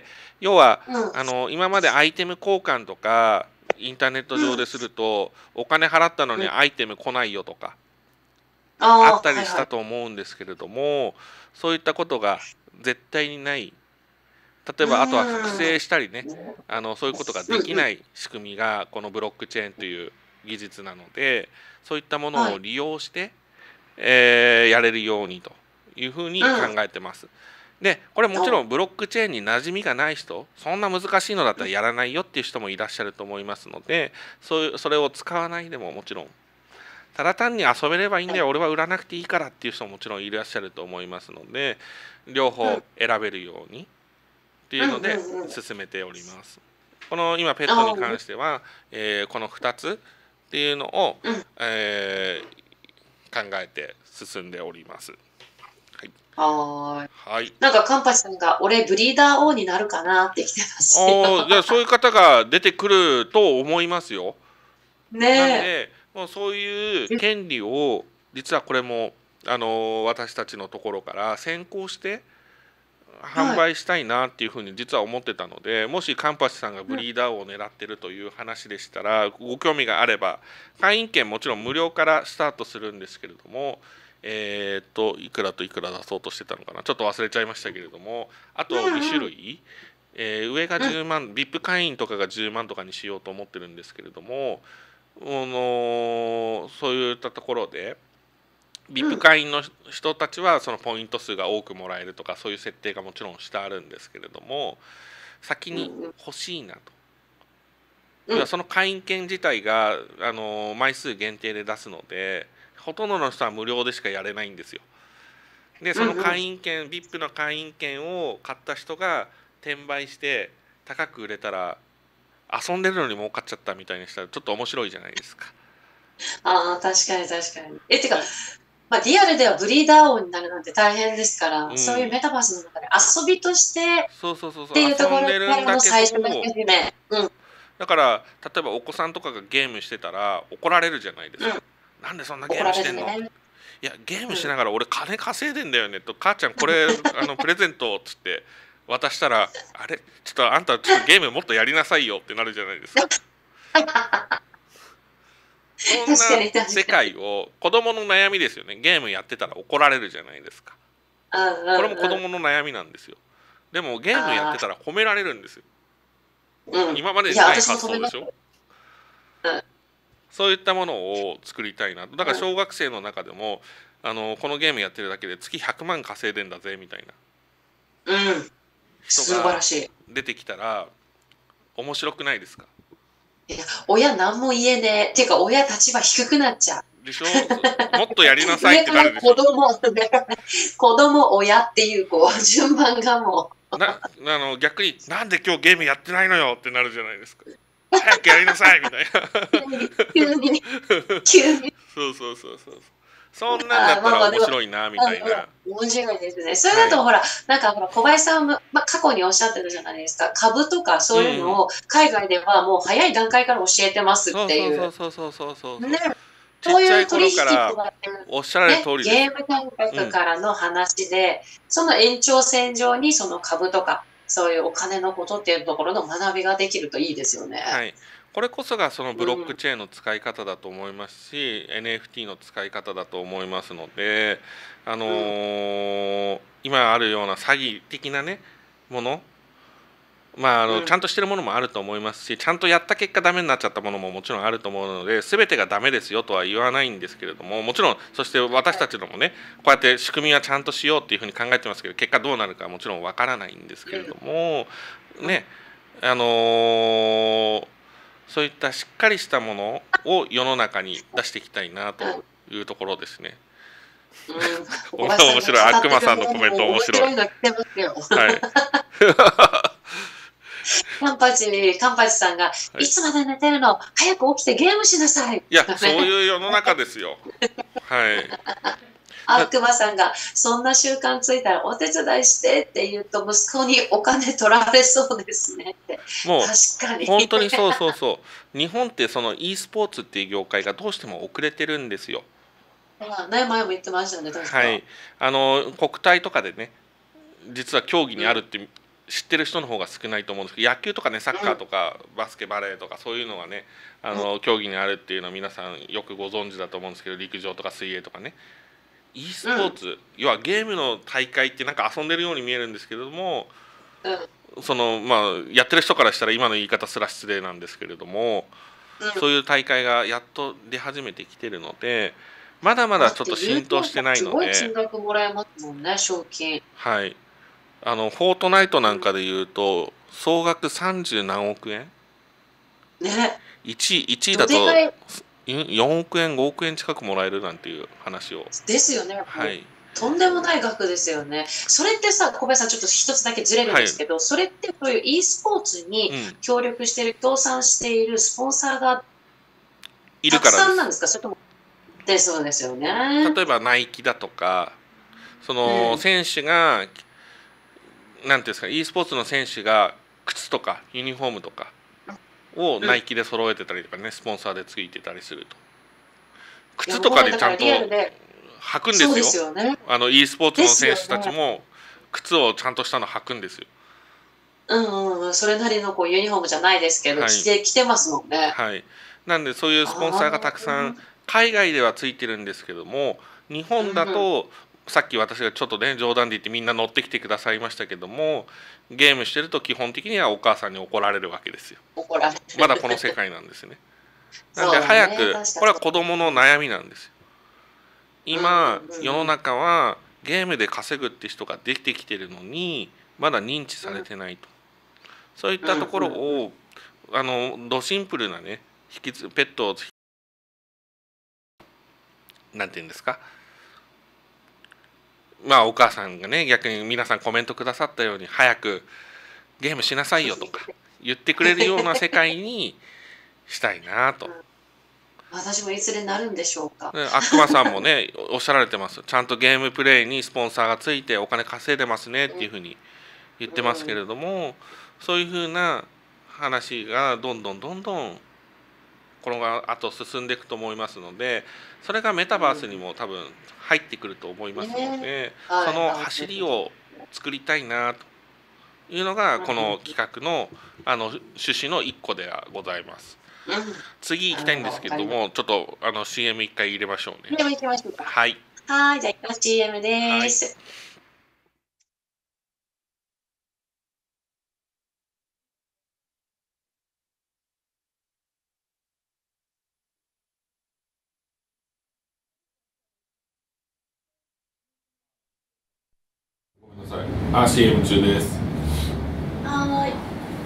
[SPEAKER 2] 要は
[SPEAKER 1] うん。
[SPEAKER 2] あの今までアイテム交換とかインターネット
[SPEAKER 1] うん。
[SPEAKER 2] 上でするとお金払ったの
[SPEAKER 1] うん。
[SPEAKER 2] にアイテム来ないよとかあっ
[SPEAKER 1] ああ、
[SPEAKER 2] たりした
[SPEAKER 1] はいはい。
[SPEAKER 2] と思うんですけれども、そういったことが絶対にない。例え
[SPEAKER 1] う
[SPEAKER 2] ばあとは複
[SPEAKER 1] ーん。
[SPEAKER 2] 製したりね、あのそういうことができ
[SPEAKER 1] うんうん。
[SPEAKER 2] ない仕組みがこのブロックチェーンという技術なので、そういったもの
[SPEAKER 1] はい。
[SPEAKER 2] を利用して、えーやれるようにというふうに考
[SPEAKER 1] うん。
[SPEAKER 2] えてます。でこれもちろ
[SPEAKER 1] お、
[SPEAKER 2] んブロックチェーンに馴染みがない人、そんな難しいのだった
[SPEAKER 1] うん。
[SPEAKER 2] らやらないよっていう人もいらっしゃると思いますので、そういうそれを使わないでももちろん、ただ単に遊べればいいん
[SPEAKER 1] はい。
[SPEAKER 2] だよ、俺は売らなくていいからっていう人ももちろんいらっしゃると思いますので、両
[SPEAKER 1] うん。
[SPEAKER 2] 方選べるようにっていう
[SPEAKER 1] うん
[SPEAKER 2] ので
[SPEAKER 1] うんうん。
[SPEAKER 2] 進めております。この今ペットに
[SPEAKER 1] ああ、うん。
[SPEAKER 2] 関しては、えーこのふたつっていうのを、
[SPEAKER 1] うん。
[SPEAKER 2] えー考えて進んでおります。はい。
[SPEAKER 1] はーい。
[SPEAKER 2] はい。
[SPEAKER 1] なんかカンパチさんが、俺ブリーダー王になるかなって来てますよ。
[SPEAKER 2] ああ、じゃあそういう方が出てくると思いますよ。なん
[SPEAKER 1] ね
[SPEAKER 2] で、もうそういう
[SPEAKER 1] え。え、
[SPEAKER 2] 権利を実はこれもあの私たちのところから先行して販
[SPEAKER 1] はい。
[SPEAKER 2] 売したいなっていうふうに実は思ってたので、もしカンパチさんがブ
[SPEAKER 1] うん。
[SPEAKER 2] リーダーを狙ってるという話でしたら、ご興味があれば、会員権もちろん無料からスタートするんですけれども、えーっといくらといくら出そうとしてたのかな、ちょっと忘れちゃいましたけれども、あ
[SPEAKER 1] う
[SPEAKER 2] とに種
[SPEAKER 1] んうん。
[SPEAKER 2] 類、えー上が
[SPEAKER 1] うん。
[SPEAKER 2] じゅうまん、ブイアイピー 会員とかがじゅうまんとかにしようと思ってるんですけれども、 あのそういったところで ブイアイピー 会員の人たちはそのポイント数が多くもらえるとか、そういう設定がもちろんしてあるんですけれども、先に欲しいなと。
[SPEAKER 1] うん
[SPEAKER 2] 要はその会員権自体があの枚数限定で出すので、ほとんどの人は無料でしかやれないんですよ。でその会員権、ブイアイピー の会員権を買った人が転売して高く売れたら、遊んでるのに儲かっちゃったみたいにしたらちょっと面白いじゃないですか。
[SPEAKER 1] ああ、確かに確かに。え、てか、まあ、リアルではブリーダー王になるなんて大変ですから、
[SPEAKER 2] うん
[SPEAKER 1] そういうメタバースの中で遊びとして
[SPEAKER 2] そうそうそうそう、
[SPEAKER 1] っていうところ
[SPEAKER 2] 遊んでるん
[SPEAKER 1] から
[SPEAKER 2] だけ
[SPEAKER 1] の最初の
[SPEAKER 2] ど、
[SPEAKER 1] 始め。うん、
[SPEAKER 2] だから例えばお子さんとかがゲームしてたら怒られるじゃないですか。
[SPEAKER 1] うん、
[SPEAKER 2] なんでそんなゲ
[SPEAKER 1] 怒ら
[SPEAKER 2] ームしてんの、
[SPEAKER 1] れるね。
[SPEAKER 2] いやゲームしながら俺金稼いでんだよねと、母ちゃんこれあのプレゼントっつって渡したら、あれちょっとあんたちょっとゲームもっとやりなさいよってなるじゃないですか。そん
[SPEAKER 1] 確かに確かに。
[SPEAKER 2] な世界を、子供の悩みですよね。ゲームやってたら怒られるじゃないですか。
[SPEAKER 1] うん
[SPEAKER 2] これも子
[SPEAKER 1] うんうん。
[SPEAKER 2] 供の悩みなんですよ。でもゲームやってたら褒められるんですよ。
[SPEAKER 1] うん。
[SPEAKER 2] 今まで
[SPEAKER 1] いや、
[SPEAKER 2] にない
[SPEAKER 1] 私も止めます。
[SPEAKER 2] 発想でしょ。
[SPEAKER 1] うん。
[SPEAKER 2] そういったものを作りたいなと。だから小学生の中でもあのこのゲームやってるだけで月ひゃくまん稼いでんだぜみたいな
[SPEAKER 1] うん。
[SPEAKER 2] 人
[SPEAKER 1] 素晴
[SPEAKER 2] が
[SPEAKER 1] らしい。
[SPEAKER 2] 出てきたら面白くないですか。
[SPEAKER 1] いや、親何も言えねえ。っていうか、親立場低くなっちゃう。
[SPEAKER 2] でしょ。もっとやりなさいっ
[SPEAKER 1] 上から
[SPEAKER 2] てなるでしょ。
[SPEAKER 1] 子供、子供、親っていう、こう、順番がも
[SPEAKER 2] なあの逆になんで今日ゲームやってないのよってなるじゃないですか。早くやりなさいみたいな。
[SPEAKER 1] う、急に、急に。
[SPEAKER 2] そうそうそうそう。そんなんだったら面白いなみたいな。
[SPEAKER 1] 面白いですね。それだと、ほら、なんかほら、小林さんも、まあ、過去におっしゃってるじゃないですか。株とかそういうのを海外ではもう早い段階から教えてます
[SPEAKER 2] そう
[SPEAKER 1] っていう。
[SPEAKER 2] そうそうそうそうそうそう。
[SPEAKER 1] ね、
[SPEAKER 2] ちっちゃい
[SPEAKER 1] そういう取
[SPEAKER 2] 頃から
[SPEAKER 1] 引とかって
[SPEAKER 2] おっしゃられる
[SPEAKER 1] ね、
[SPEAKER 2] 通りです。
[SPEAKER 1] ゲーム感覚からの話で、その延長線上にその株とか、そういうお金のことっていうところの学びができるといいですよね。
[SPEAKER 2] はい。これこそがそのブロッ
[SPEAKER 1] うん。
[SPEAKER 2] クチェーンの使い方だと思いますし、エヌエフティー の使い方だと思いますので、あの
[SPEAKER 1] うん。
[SPEAKER 2] ー今あるような詐欺的なねもの、まあ、あのちゃ
[SPEAKER 1] うん。
[SPEAKER 2] んとしてるものもあると思いますし、ちゃんとやった結果ダメになっちゃったものももちろんあると思うので、全てがダメですよとは言わないんですけれども、もちろんそして私たちのもねこうやって仕組みはちゃんとしようっていうふうに考えてますけど、結果どうなるかはもちろんわからないんですけれどもね、あのーそういったしっかりしたものを世の中に出していきたいなというところですね。
[SPEAKER 1] うん。
[SPEAKER 2] お
[SPEAKER 1] 小林さん
[SPEAKER 2] 面白い。
[SPEAKER 1] が語って
[SPEAKER 2] 悪魔さんの
[SPEAKER 1] るものも
[SPEAKER 2] コメント面
[SPEAKER 1] 面
[SPEAKER 2] 白い。
[SPEAKER 1] 白いの来てますよ。
[SPEAKER 2] はい。
[SPEAKER 1] カンパチ、カンパチさんが、
[SPEAKER 2] はい。
[SPEAKER 1] いつまで寝てるの早く起きてゲームしなさい。
[SPEAKER 2] いや、そう
[SPEAKER 1] ね。
[SPEAKER 2] いう世の中ですよ。はい。だ
[SPEAKER 1] 悪魔さんが、そんな習慣ついたらお手伝いしてって言うと、息子にお金取られそうですねって。
[SPEAKER 2] もう
[SPEAKER 1] 確かに。
[SPEAKER 2] 本当にそうそうそう。日本ってその e スポーツっていう業界がどうしても遅れてるんですよ。
[SPEAKER 1] まあね、前も言ってましたね、確か。
[SPEAKER 2] はい。あの国体とかでね、実は競技にあるって知ってる人の方が少ないと思うんですけど、野球とかね、サッカーとかバスケバレーとかそういうのがね、あの競技にあるっていうのは皆さんよくご存知だと思うんですけど、陸上とか水泳とかね、 e スポーツ、要はゲームの大会ってなんか遊んでるように見えるんですけれども、
[SPEAKER 1] うん。うん。
[SPEAKER 2] そのまあやってる人からしたら今の言い方すら失礼なんですけれども、
[SPEAKER 1] うん
[SPEAKER 2] そういう大会がやっと出始めてきてるので、まだまだちょっと浸透してない
[SPEAKER 1] す
[SPEAKER 2] ので、
[SPEAKER 1] ごい金額もらえますもんね、賞金。
[SPEAKER 2] はい。あのフォートナイトなんかで言うと総額さんじゅう何億円、
[SPEAKER 1] ね。
[SPEAKER 2] いちい、いちい
[SPEAKER 1] ど
[SPEAKER 2] だと
[SPEAKER 1] でかい
[SPEAKER 2] よんおく円ごおく円近くもらえるなんていう話を、
[SPEAKER 1] ですよね。もう、
[SPEAKER 2] はい
[SPEAKER 1] とんでもない額ですよね。それってさ、小林さん、ちょっと一つだけずれるん
[SPEAKER 2] はい、
[SPEAKER 1] ですけど、それってそういう e スポーツに
[SPEAKER 2] うん、
[SPEAKER 1] 協力している、協賛しているスポンサーが
[SPEAKER 2] い
[SPEAKER 1] たく
[SPEAKER 2] るからです。
[SPEAKER 1] さんなんですか、それとも、で、そうですよね。
[SPEAKER 2] 例えばナイキだとか、その
[SPEAKER 1] うん。
[SPEAKER 2] 選手がなんていうんですか、e スポーツの選手が靴とかユニフォームとかを
[SPEAKER 1] うん。
[SPEAKER 2] ナイキで揃えてたりとかね、スポンサーでついてたりすると、
[SPEAKER 1] いや、
[SPEAKER 2] 靴とか
[SPEAKER 1] もうだから
[SPEAKER 2] でちゃんと
[SPEAKER 1] リアルで、
[SPEAKER 2] 履くんで
[SPEAKER 1] そうで
[SPEAKER 2] すよ。
[SPEAKER 1] すよね。
[SPEAKER 2] あの e スポーツ
[SPEAKER 1] です
[SPEAKER 2] の選手たち
[SPEAKER 1] よね。
[SPEAKER 2] も靴をちゃんとしたの履くんですよ。
[SPEAKER 1] うんうんうん。それなりのこうユニフォームじゃないですけど、
[SPEAKER 2] はい
[SPEAKER 1] 着て、着てますもんね。
[SPEAKER 2] はい。なんでそういうスポンサーがたくさん
[SPEAKER 1] ああ。
[SPEAKER 2] 海外ではついてるんですけども、日
[SPEAKER 1] う
[SPEAKER 2] 本だ
[SPEAKER 1] ん。
[SPEAKER 2] とさっき私がちょっとね冗談で言ってみんな乗ってきてくださいましたけども、ゲームしてると基本的にはお母さんに怒られるわけですよ。
[SPEAKER 1] 怒られ
[SPEAKER 2] まだこ
[SPEAKER 1] る。
[SPEAKER 2] の世界なんですね。 なんで
[SPEAKER 1] そうだね。
[SPEAKER 2] 早く、
[SPEAKER 1] 確か
[SPEAKER 2] これは子供の悩みなんですよ。
[SPEAKER 1] に。うん
[SPEAKER 2] 今
[SPEAKER 1] うんうん
[SPEAKER 2] 世の中はゲームで稼ぐって人ができてきてるのにまだ認知されてないと、そういったところ
[SPEAKER 1] うんうん
[SPEAKER 2] をあのドシンプルなね引きつペットをなんて言うんですか、まあお母さんがね逆に皆さんコメントくださったように早くゲームしなさいよとか言ってくれるような世界にしたいなと。
[SPEAKER 1] 私もいずれなるんでしょうか。
[SPEAKER 2] ね悪魔さんもねおっしゃられてます。ちゃんとゲームプレイにスポンサーがついてお金稼いでますねっていうふうに言ってますけれども、そういうふうな話がどんどんどんどんこの後進んでいくと思いますので、それがメタバースにも多分入ってくると思いますので、
[SPEAKER 1] ね
[SPEAKER 2] その
[SPEAKER 1] はいはい
[SPEAKER 2] 走りを作りたいなというのがこの企画のあの趣旨の一個ではございます。
[SPEAKER 1] うん
[SPEAKER 2] 次行きたいんですけども、ちょっとあの シーエム 一回入れましょうね。
[SPEAKER 1] でも行きましょうか。
[SPEAKER 2] はい。
[SPEAKER 1] はい、じゃあ シーエム です。
[SPEAKER 2] ごめんなさい。あ、シーエム 中です。
[SPEAKER 1] はい。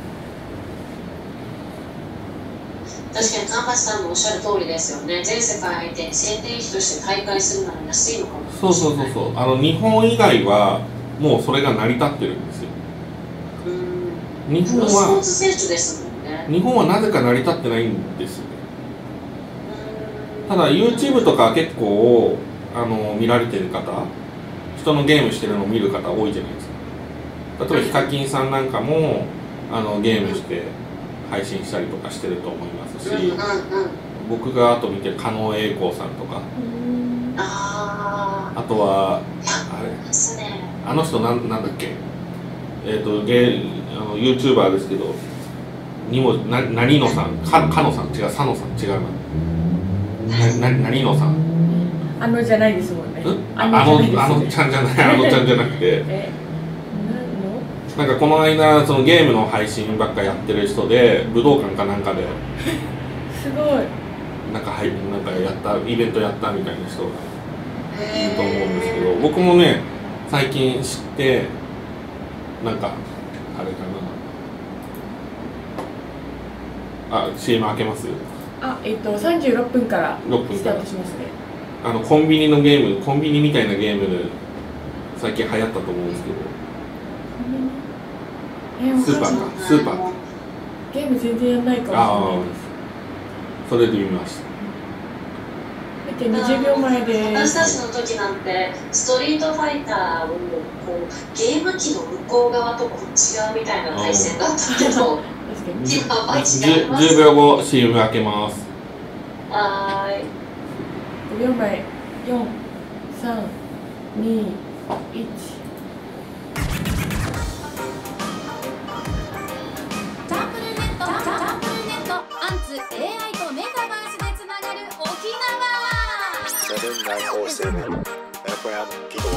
[SPEAKER 1] 確かにカンパチさんのおっしゃる通りですよね。全世界相手に宣伝費として大会するなら安いのかもしれ
[SPEAKER 2] そう
[SPEAKER 1] ない。
[SPEAKER 2] そうそうそう。あの日本以外はもうそれが成り立ってるんですよ。
[SPEAKER 1] うん。
[SPEAKER 2] 日本
[SPEAKER 1] プロスポー
[SPEAKER 2] は
[SPEAKER 1] ツ選手ですもんね。
[SPEAKER 2] 日本はなぜか成り立ってないんですよね。
[SPEAKER 1] うん
[SPEAKER 2] ただ YouTube とか結構あの見られてる方、人のゲームしてるのを見る方多いじゃないですか。例えばヒカキンさんなんかもあのゲームして配信したりとかしてると思いますし、
[SPEAKER 1] うんうんうん。
[SPEAKER 2] 僕があと見てる狩野英孝さんとか、
[SPEAKER 1] あ
[SPEAKER 2] あとは
[SPEAKER 1] あ、
[SPEAKER 2] あれ
[SPEAKER 1] ですね。
[SPEAKER 2] あの人なんなんだっけ、えっ、とゲあの YouTuber ですけど、にもな何野さんかかのさん違う佐野さん違うななな何野さん
[SPEAKER 3] あのじゃないですもんね。
[SPEAKER 2] ああのあの
[SPEAKER 3] じゃないです
[SPEAKER 2] ちゃんじゃないあのちゃんじゃなくて
[SPEAKER 3] え、な
[SPEAKER 2] なんかこの間そのゲームの配信ばっかやってる人で武道館かなんかで
[SPEAKER 3] のすごい。
[SPEAKER 2] なんかはいなんかやったイベントやったみたいな人がいると思うんですけど、
[SPEAKER 1] へ
[SPEAKER 2] 僕もね最近知ってなんかあれかなあ シーエム 開けます
[SPEAKER 3] あ、えっとさんじゅうろっぷんから
[SPEAKER 2] ろっぷん
[SPEAKER 3] スタ
[SPEAKER 2] から
[SPEAKER 3] ートしますね。
[SPEAKER 2] あのコンビニのゲームコンビニみたいなゲームで最近流行ったと思うんですけど
[SPEAKER 3] えー、
[SPEAKER 2] スーパー
[SPEAKER 3] わかんない
[SPEAKER 2] かスーパーか
[SPEAKER 3] ゲーム全然やんないかもしれないです。
[SPEAKER 2] それで見ました
[SPEAKER 3] 見てにじゅうびょうまえで
[SPEAKER 1] 私
[SPEAKER 3] す。
[SPEAKER 1] たちの時なんてストリートファイターをこうゲーム機の向こう側とこう違うみたいな対戦だったけど、
[SPEAKER 3] 確かに。
[SPEAKER 1] 今は違います。
[SPEAKER 2] じゅうびょうご シーエム 開けます
[SPEAKER 1] はーい。
[SPEAKER 3] ごびょうまえ、よん、さん、に、いち。
[SPEAKER 4] チャンプルネット、チャンチャンプルネット、アンツ エーアイ とメタバースでつながる沖縄。
[SPEAKER 5] セブンナインフォーセブン エフエム ギドワン。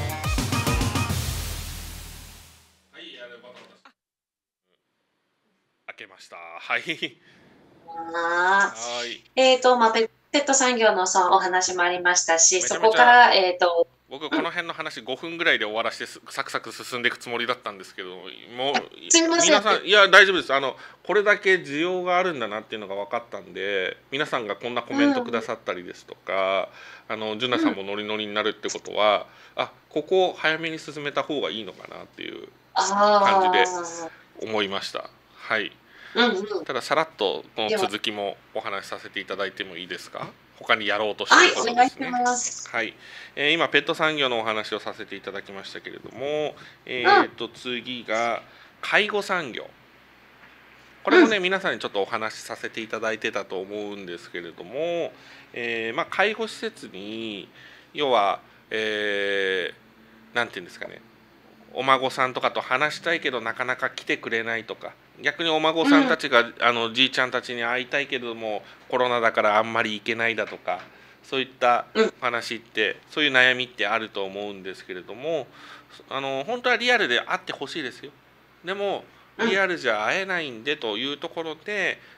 [SPEAKER 2] はいあれバタバタ開けましたはい
[SPEAKER 1] あー
[SPEAKER 2] はい
[SPEAKER 1] えっ、と、まあ、ペペット産業のさお話もありましたし、
[SPEAKER 2] めちゃめちゃ
[SPEAKER 1] そこから、えっ、と、
[SPEAKER 2] 僕この辺の話ごふんぐらいで終わらせてすサクサク進んでいくつもりだったんですけど、もう
[SPEAKER 1] すみません
[SPEAKER 2] 皆さんいや大丈夫です。あのこれだけ需要があるんだなっていうのが分かったんで、皆さんがこんなコメントくださったりですとか、あのジュナさんもノリノリになるってことは、あここを早めに進めた方がいいのかなっていう
[SPEAKER 1] あ
[SPEAKER 2] 感じで
[SPEAKER 1] ー
[SPEAKER 2] 思いました。はい。
[SPEAKER 1] うんうん。
[SPEAKER 2] たださらっとこの続きもお話しさせていただいてもいいですか。他にやろうとして
[SPEAKER 1] はい
[SPEAKER 2] いるこ、と
[SPEAKER 1] お願いし
[SPEAKER 2] ですね。
[SPEAKER 1] ます。
[SPEAKER 2] はい、えー今ペット産業のお話をさせていただきましたけれども、えー、と次が介護産業。これもね、皆さんにちょっとお話しさせていただいてたと思うんですけれども、えーまあ、介護施設に要は、えー、なんていうんですかね、お孫さんとかと話したいけどなかなか来てくれないとか、逆にお孫さんたちが、あのじいちゃんたちに会いたいけれどもコロナだからあんまり行けないだとか、そういった話って、そういう悩みってあると思うんですけれども、あの本当はリアルで会ってほしいですよ。でもリアルじゃ会えないんでというところで、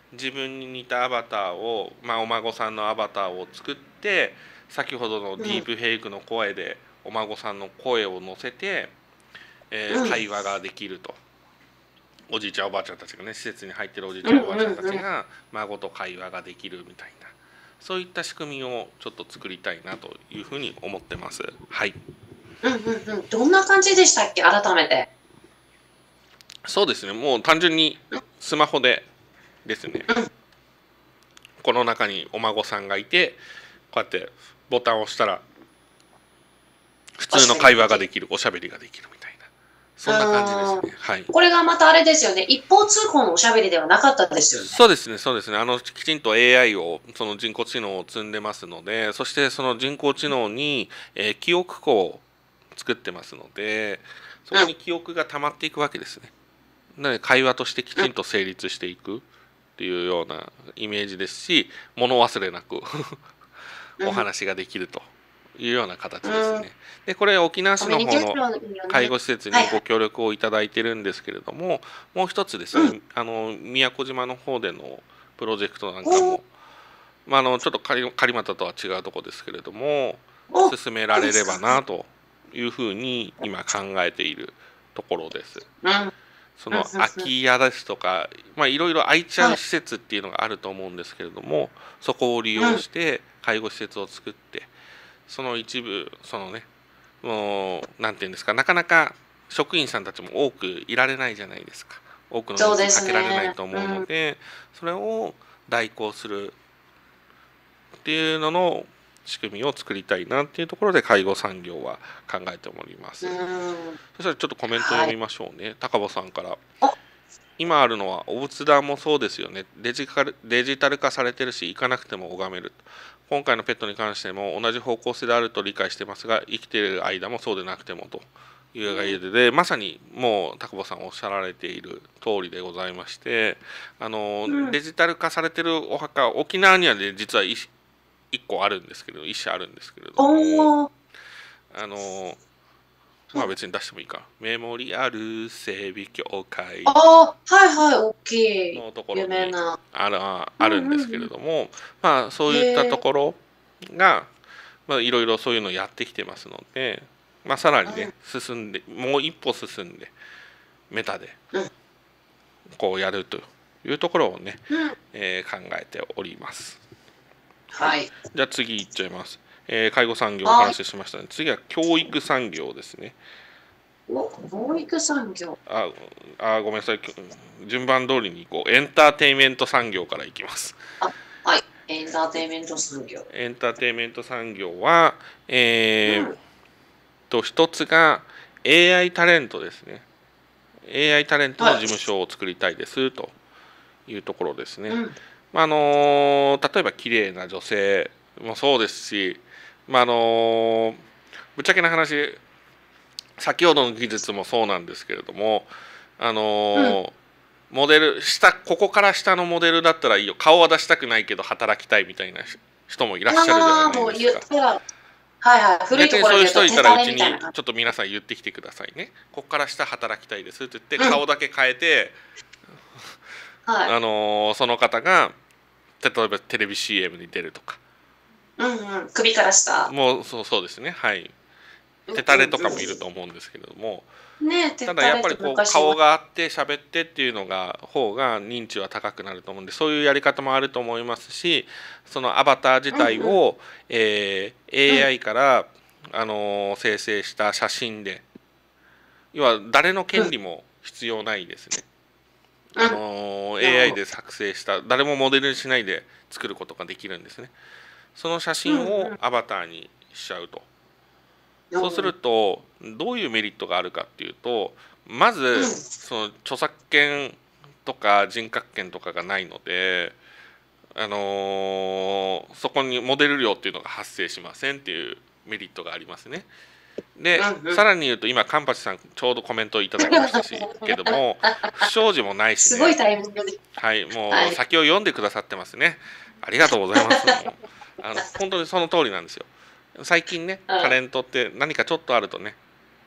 [SPEAKER 2] 自分に似たアバターを、まあ、お孫さんのアバターを作って、先ほどのディープフェイクの声でお孫さんの声を乗せて、えー、会話ができると。おじいちゃんおばあちゃんたちがね、施設に入ってるおじいちゃんおばあちゃんたちが孫と会話ができるみたいな、そういった仕組みをちょっと作りたいなというふうに思ってます。はい。
[SPEAKER 1] うんうんうん。どんな感じでしたっけ、改めて。
[SPEAKER 2] そうですね、もう単純にスマホでですね、この中にお孫さんがいて、こうやってボタンを押したら普通の会話ができる、おしゃべりができるみたいな、そんな感じですね。はい。
[SPEAKER 1] これがまたあれですよね、一方通行のおしゃべりではなかったですよね。
[SPEAKER 2] そうですね、そうですね。あのきちんと エーアイ を、その人工知能を積んでますので、そしてその人工知能に、えー記憶庫を作ってますので、そこに記憶が溜まっていくわけですね。なので会話としてきちんと成立していくっていうようなイメージですし、物忘れなくお話ができるというような形ですね。でこれ沖縄市の方の介護施設にご協力をいただいてるんですけれども、もう一つですね、あの宮古島の方でのプロジェクトなんかも、まあ、あのちょっと狩俣とは違うところですけれども進められればなというふうに今考えているところです。その空き家ですとか、まあ、いろいろ空いちゃう施設っていうのがあると思うんですけれども、そこを利用して介護施設を作って、その一部そのね、もうなんていうんですか、なかなか職員さんたちも多くいられないじゃないですか。多くの人数かけられないと思うので、それを代行するっていうのの仕組みを作りたいなっていうところで介護産業は考えております。そしたらちょっとコメント読みましょうね。はい、高保さんから。今あるのはお仏壇もそうですよね。デジカル、デジタル化されてるし行かなくても拝める。今回のペットに関しても同じ方向性であると理解してますが、生きている間もそうでなくてもというがいで、まさにもう高保さんおっしゃられている通りでございまして、あの、うん、デジタル化されてるお墓、沖縄にはね実はいっこあるんですけど、一社あるんですけれども、あのまあ別に出してもいいか、メモリアル整備協会
[SPEAKER 1] ああ、はいはい、大きい
[SPEAKER 2] のところにある、あるんですけれども、まあそういったところがまあいろいろそういうのをやってきてますので、まあさらにね進んで、もう一歩進んでメタでこうやるというところをね、えー、考えております。
[SPEAKER 1] はい、
[SPEAKER 2] じゃあ次いっちゃいます。えー、介護産業お話ししましたね。次は教育産業ですね。
[SPEAKER 1] お、教育産業。
[SPEAKER 2] ああ、ごめんなさい。順番通りにいこう。エンターテインメント産業からいきます。
[SPEAKER 1] あ、はい。エンターテインメント産業。
[SPEAKER 2] エンターテインメント産業は、えーうん、と一つが エーアイ タレントですね。エーアイ タレントの事務所を作りたいですというところですね。うんまああのー、例えば綺麗な女性もそうですし、まああのー、ぶっちゃけな話、先ほどの技術もそうなんですけれども、あのーうん、モデル下ここから下のモデルだったらいいよ、顔は出したくないけど働きたいみたいな人もいらっしゃるじゃないですか。
[SPEAKER 1] はいはい、古いところで
[SPEAKER 2] そういう人いたらうちにちょっと皆さん言ってきてくださいね。ここから下働きたいですって言って、顔だけ変えて、うんはい、あのー、その方が例えばテレビ シーエム に出るとか、
[SPEAKER 1] うんうん、首から下
[SPEAKER 2] もうそうそうですね、はい、手タレとかもいると思うんですけれども、
[SPEAKER 1] ね、
[SPEAKER 2] ただやっぱりこう顔があって喋ってっていうのが方が認知は高くなると思うんで、そういうやり方もあると思いますし、そのアバター自体を、うんうんえー、エーアイ から、あのー、生成した写真で、要は誰の権利も必要ないですね。あのー、エーアイ で作成した誰もモデルにしないで作ることができるんですね。その写真をアバターにしちゃうと。そうするとどういうメリットがあるかっていうと、まずその著作権とか人格権とかがないので、あのー、そこにモデル料っていうのが発生しませんっていうメリットがありますね。でさらに言うと、今カンパチさんちょうどコメントをいただきましたしけども、不祥事もないし、ね、
[SPEAKER 1] すごいタイミングで、
[SPEAKER 2] はい、もう先を読んでくださってますね。ありがとうございます。あの本当にその通りなんですよ。最近ね、タレントって何かちょっとあるとね、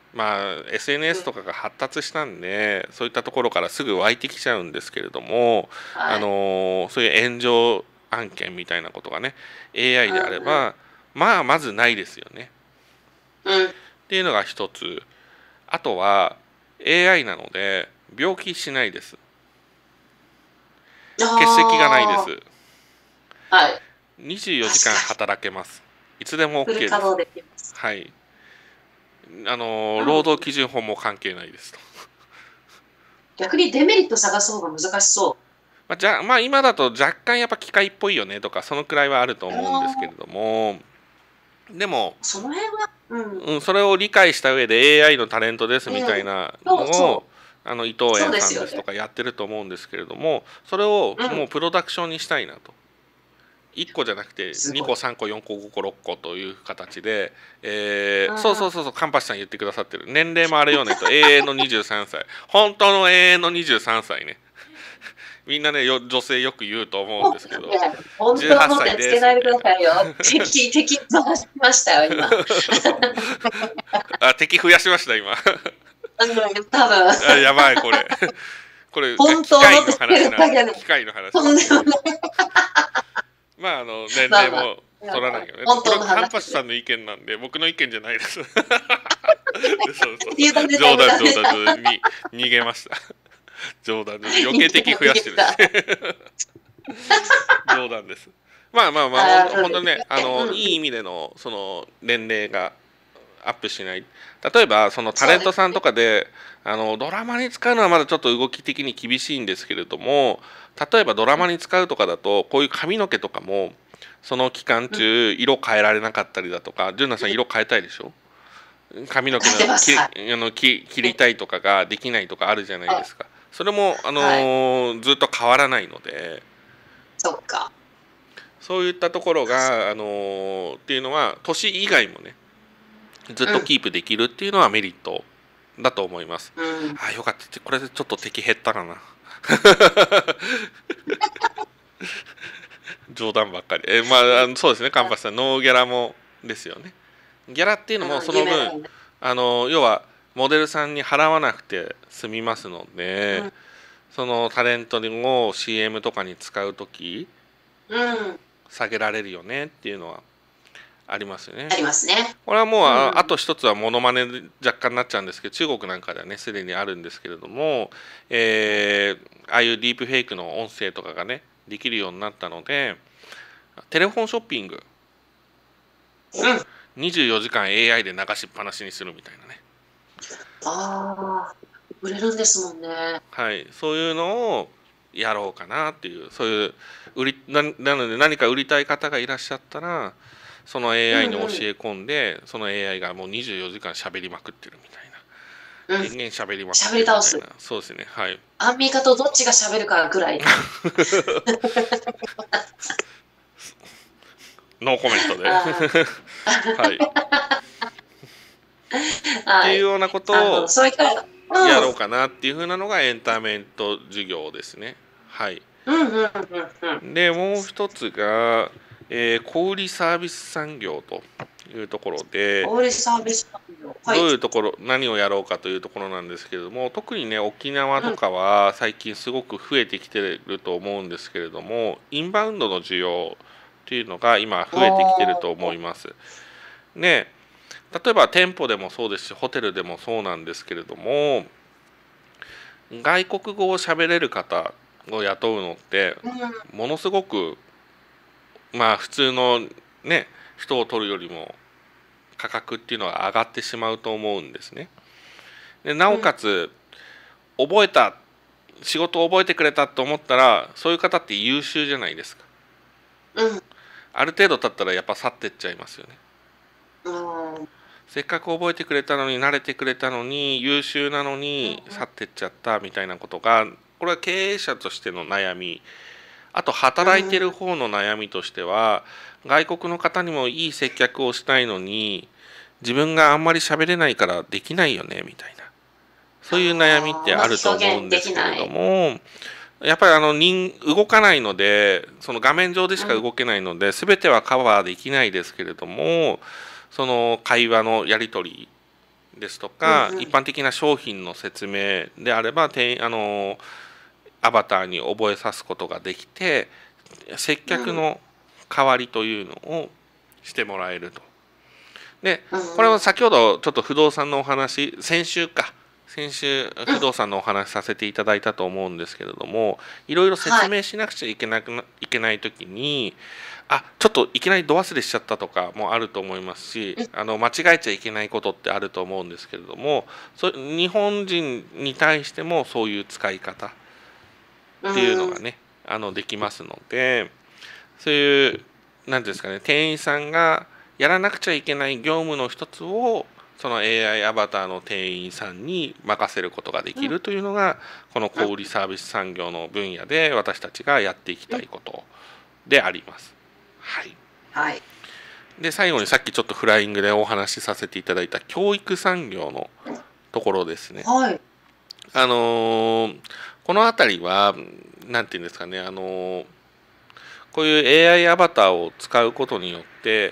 [SPEAKER 2] まあ エスエヌエス とかが発達したんで、そういったところからすぐ湧いてきちゃうんですけれども、
[SPEAKER 1] はい、
[SPEAKER 2] あのそういう炎上案件みたいなことがね エーアイ であれば、まあまずないですよね。
[SPEAKER 1] うん、
[SPEAKER 2] っていうのが一つ。あとは エーアイ なので病気しないです。欠席がないです。
[SPEAKER 1] はい。
[SPEAKER 2] にじゅうよじかん働けます。いつでも OK です。
[SPEAKER 1] フル稼働できます。
[SPEAKER 2] はい。あの労働基準法も関係ないですと。
[SPEAKER 1] 逆にデメリット探す方が難しそう。
[SPEAKER 2] まあ、じゃまあ今だと若干やっぱ機械っぽいよねとかそのくらいはあると思うんですけれども、でも
[SPEAKER 1] その辺は、うん
[SPEAKER 2] うん、それを理解した上で エーアイ のタレントですみたいなのを、
[SPEAKER 1] うん、そうそう
[SPEAKER 2] あの伊藤園さんですとかやってると思うんですけれども、それをもうプロダクションにしたいなと。いっこじゃなくてにこさんこよんこごころっこという形で、えー、そうそうそうそうカンパチさん言ってくださってる年齢もあれよねと永遠のにじゅうさんさい本当の永遠のにじゅうさんさいねみんなねよ女性よく言うと思うんですけど
[SPEAKER 1] じゅうはっさいですつけないでくださいよ敵敵増やしましたよ今
[SPEAKER 2] あ敵増やしました今
[SPEAKER 1] 多分
[SPEAKER 2] あやばいこれこれ
[SPEAKER 1] 本当の
[SPEAKER 2] 機械の話な機械の話まああの年齢も取らないよね。これカンパチさんの意見なんで僕の意見じゃないです。そうそう冗談冗談冗談に逃げました。冗談で余計敵増やしてるし。冗談です。まあまあまあ本当にねあのいい意味でのその年齢がアップしない。例えばそのタレントさんとかであのドラマに使うのはまだちょっと動き的に厳しいんですけれども、例えばドラマに使うとかだとこういう髪の毛とかもその期間中色変えられなかったりだとか、純奈さん色変えたいでしょ。髪の毛のきあのき切りたいとかができないとかあるじゃないですか。それもあのーはい、ずっと変わらないので、
[SPEAKER 1] そっか。
[SPEAKER 2] そういったところがあのー、っていうのは年以外もねずっとキープできるっていうのはメリットだと思います。うん、あよかった。これでちょっと敵減ったかな。冗談ばっかり。えまあそうですね。カンパチさんノーギャラもですよね。ギャラっていうのもその分あの要はモデルさんに払わなくて済みますので、うん、そのタレントを シーエム とかに使うとき、うん、下げられるよねっていうのはありますよね。
[SPEAKER 1] ありますね。
[SPEAKER 2] これはもう、うん、あ, あと一つはモノマネ若干になっちゃうんですけど、中国なんかではねすでにあるんですけれども、えー、ああいうディープフェイクの音声とかがねできるようになったので、テレフォンショッピング、うん、にじゅうよじかん エーアイ で流しっぱなしにするみたいなね。
[SPEAKER 1] ああ、売れるんですもんね。
[SPEAKER 2] はい、そういうのをやろうかなっていう、そういう売り な, なので何か売りたい方がいらっしゃったらその エーアイ に教え込んで、うんうん、その エーアイ がもうにじゅうよじかん喋りまくってるみたいな、うん、延々喋りまくってるみたいな。喋り倒す。そうですね。はい。
[SPEAKER 1] アンミカとどっちが喋るかぐらい。
[SPEAKER 2] ノーコメントで。はい。っていうようなことをやろうかなっていうふうなのがエンターメント事業ですね。はい。でもう一つが、えー、小売サービス産業というところで、
[SPEAKER 1] 小売サービス産業、
[SPEAKER 2] はい、どういうところ何をやろうかというところなんですけれども、特にね沖縄とかは最近すごく増えてきてると思うんですけれども、インバウンドの需要っていうのが今増えてきてると思います。ね、例えば店舗でもそうですしホテルでもそうなんですけれども、外国語を喋れる方を雇うのってものすごくまあ普通のね人を取るよりも価格っていうのは上がってしまうと思うんですね。でなおかつ覚えた仕事を覚えてくれたと思ったらそういう方って優秀じゃないですか。うん、ある程度経ったらやっぱ去ってっちゃいますよね。うん、せっかく覚えてくれたのに慣れてくれたのに優秀なのに去ってっちゃったみたいなことが、これは経営者としての悩み、あと働いてる方の悩みとしては、外国の方にもいい接客をしたいのに自分があんまり喋れないからできないよねみたいな、そういう悩みってあると思うんですけれども、やっぱりあの人動かないので、その画面上でしか動けないので全てはカバーできないですけれども、その会話のやり取りですとか、
[SPEAKER 1] うんうん
[SPEAKER 2] 一般的な商品の説明であれば店員あのアバターに覚えさすことができて、接客の代わりというのをしてもらえると。でこれは先ほどちょっと不動産のお話、先週か先週不動産のお話させていただいたと思うんですけれども、いろいろ説明しなくちゃいけなくないけない時に、あちょっといきなり度忘れしちゃったとかもあると思いますし、あの間違えちゃいけないことってあると思うんですけれども、そ日本人に対してもそういう使い方っていうのがね、あのできますので、そういう何ですかね、店員さんがやらなくちゃいけない業務の一つをその エーアイ アバターの店員さんに任せることができるというのが、この小売サービス産業の分野で私たちがやっていきたいことであります。はい、
[SPEAKER 1] はい、
[SPEAKER 2] で最後にさっきちょっとフライングでお話しさせていただいた教育産業のところですね。
[SPEAKER 1] はい、
[SPEAKER 2] あのーこの辺りは何て言うんですかね、あのーこういう エーアイ アバターを使うことによって、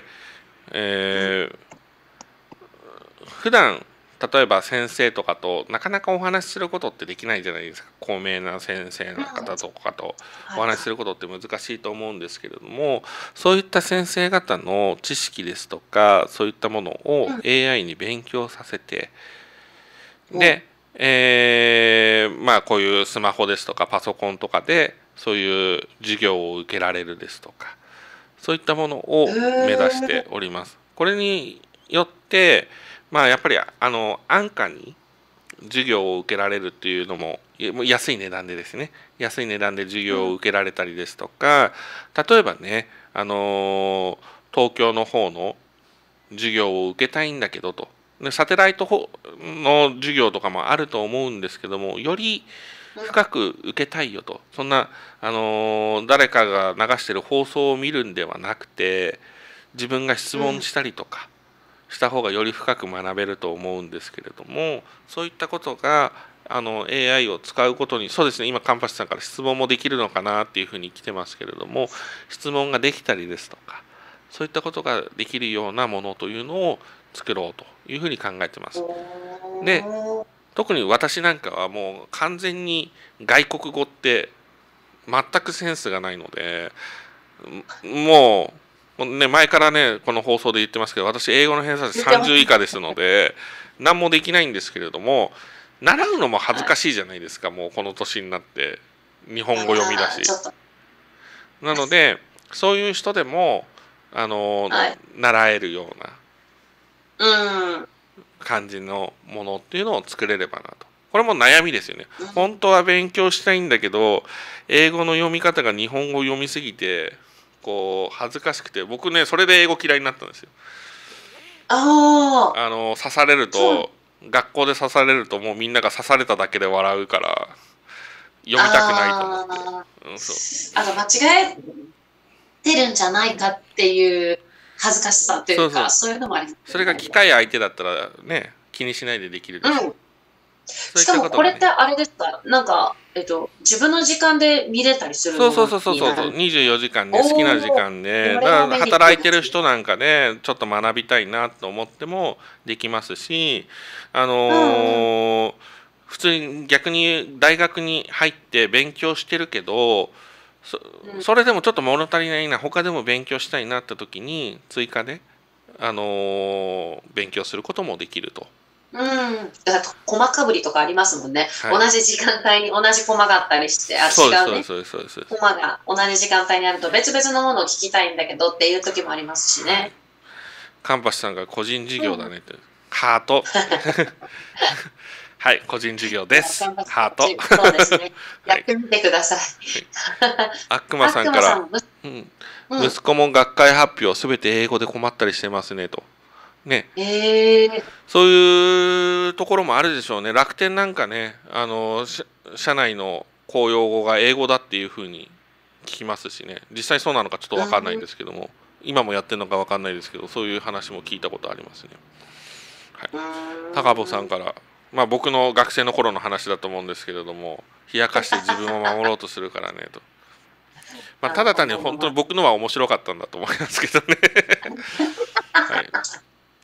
[SPEAKER 2] えー、普段例えば先生とかとなかなかお話しすることってできないじゃないですか。高名な先生の方とかとお話しすることって難しいと思うんですけれども、そういった先生方の知識ですとかそういったものを エーアイ に勉強させて、で、えー、まあこういうスマホですとかパソコンとかでそういう授業を受けられるですとか、そういったものを目指しております。これによってまあやっぱりあの安価に授業を受けられるっていうのも安い値段でですね、安い値段で授業を受けられたりですとか、例えばね、あの東京の方の授業を受けたいんだけどと、でサテライトの授業とかもあると思うんですけども、より深く受けたいよと、そんなあの誰かが流してる放送を見るんではなくて、自分が質問したりとかした方がより深く学べると思うんですけれども、そういったことがあの エーアイ を使うことに、そうですね、今カンパチさんから質問もできるのかなっていうふうに来てますけれども、質問ができたりですとか、そういったことができるようなものというのを作ろうというふうに考えてます。で特に私なんかはもう完全に外国語って全くセンスがないので、もうね、前からねこの放送で言ってますけど、私英語の偏差値さんじゅう以下ですので何もできないんですけれども、習うのも恥ずかしいじゃないですか。もうこの年になって日本語読みだし、なのでそういう人でもあの、はい、習えるような感じのものっていうのを作れればなと。これも悩みですよね。本当は勉強したいんだけど英語の読み方が日本語を読みすぎてこう恥ずかしくて、僕ねそれで英語嫌いになったんですよ。
[SPEAKER 1] あ
[SPEAKER 2] あの刺されると、学校で刺されるともうみんなが刺されただけで笑うから読みたくないと思って、うん、そう
[SPEAKER 1] あと間違えてるんじゃないかっていう恥ずかしさというか、そうそう、そういうのもあります、ね、
[SPEAKER 2] それが機械相手だったらね気にしないでできるでしょ、うん、
[SPEAKER 1] しかもこれってあれですか、なんか、えっと、自分の時間で見れたりするの？
[SPEAKER 2] そうそうそうそうそう、にじゅうよじかんで、好きな時間で、だから働いてる人なんかでちょっと学びたいなと思ってもできますし、あのーうん、普通に逆に大学に入って勉強してるけど そ, それでもちょっと物足りないな、他でも勉強したいなって時に追加で、あのー、勉強することもできると。
[SPEAKER 1] うん、だからコマかぶりとかありますもんね、はい、同じ時間帯に同じコマがあったりして、あ、違うね、コマが同じ時間帯にあると別々のものを聞きたいんだけどっていう時もありますしね、はい、
[SPEAKER 2] カンパシさんが個人事業だねって、うん、ハートはい、個人事業です。ハート。
[SPEAKER 1] そうですね。やってみてください。
[SPEAKER 2] 悪魔さんから、うんうん、息子も学会発表すべて英語で困ったりしてますねと。ね、
[SPEAKER 1] えー、
[SPEAKER 2] そういうところもあるでしょうね。楽天なんかね、あの社内の公用語が英語だっていうふうに聞きますしね、実際そうなのかちょっと分かんないんですけども、うん、今もやってるのか分かんないですけど、そういう話も聞いたことありますね。はい、高坊さんから、まあ、僕の学生の頃の話だと思うんですけれども、冷やかして自分を守ろうとするからねと、まあ、ただ単に本当に僕のは面白かったんだと思いますけどね、はい、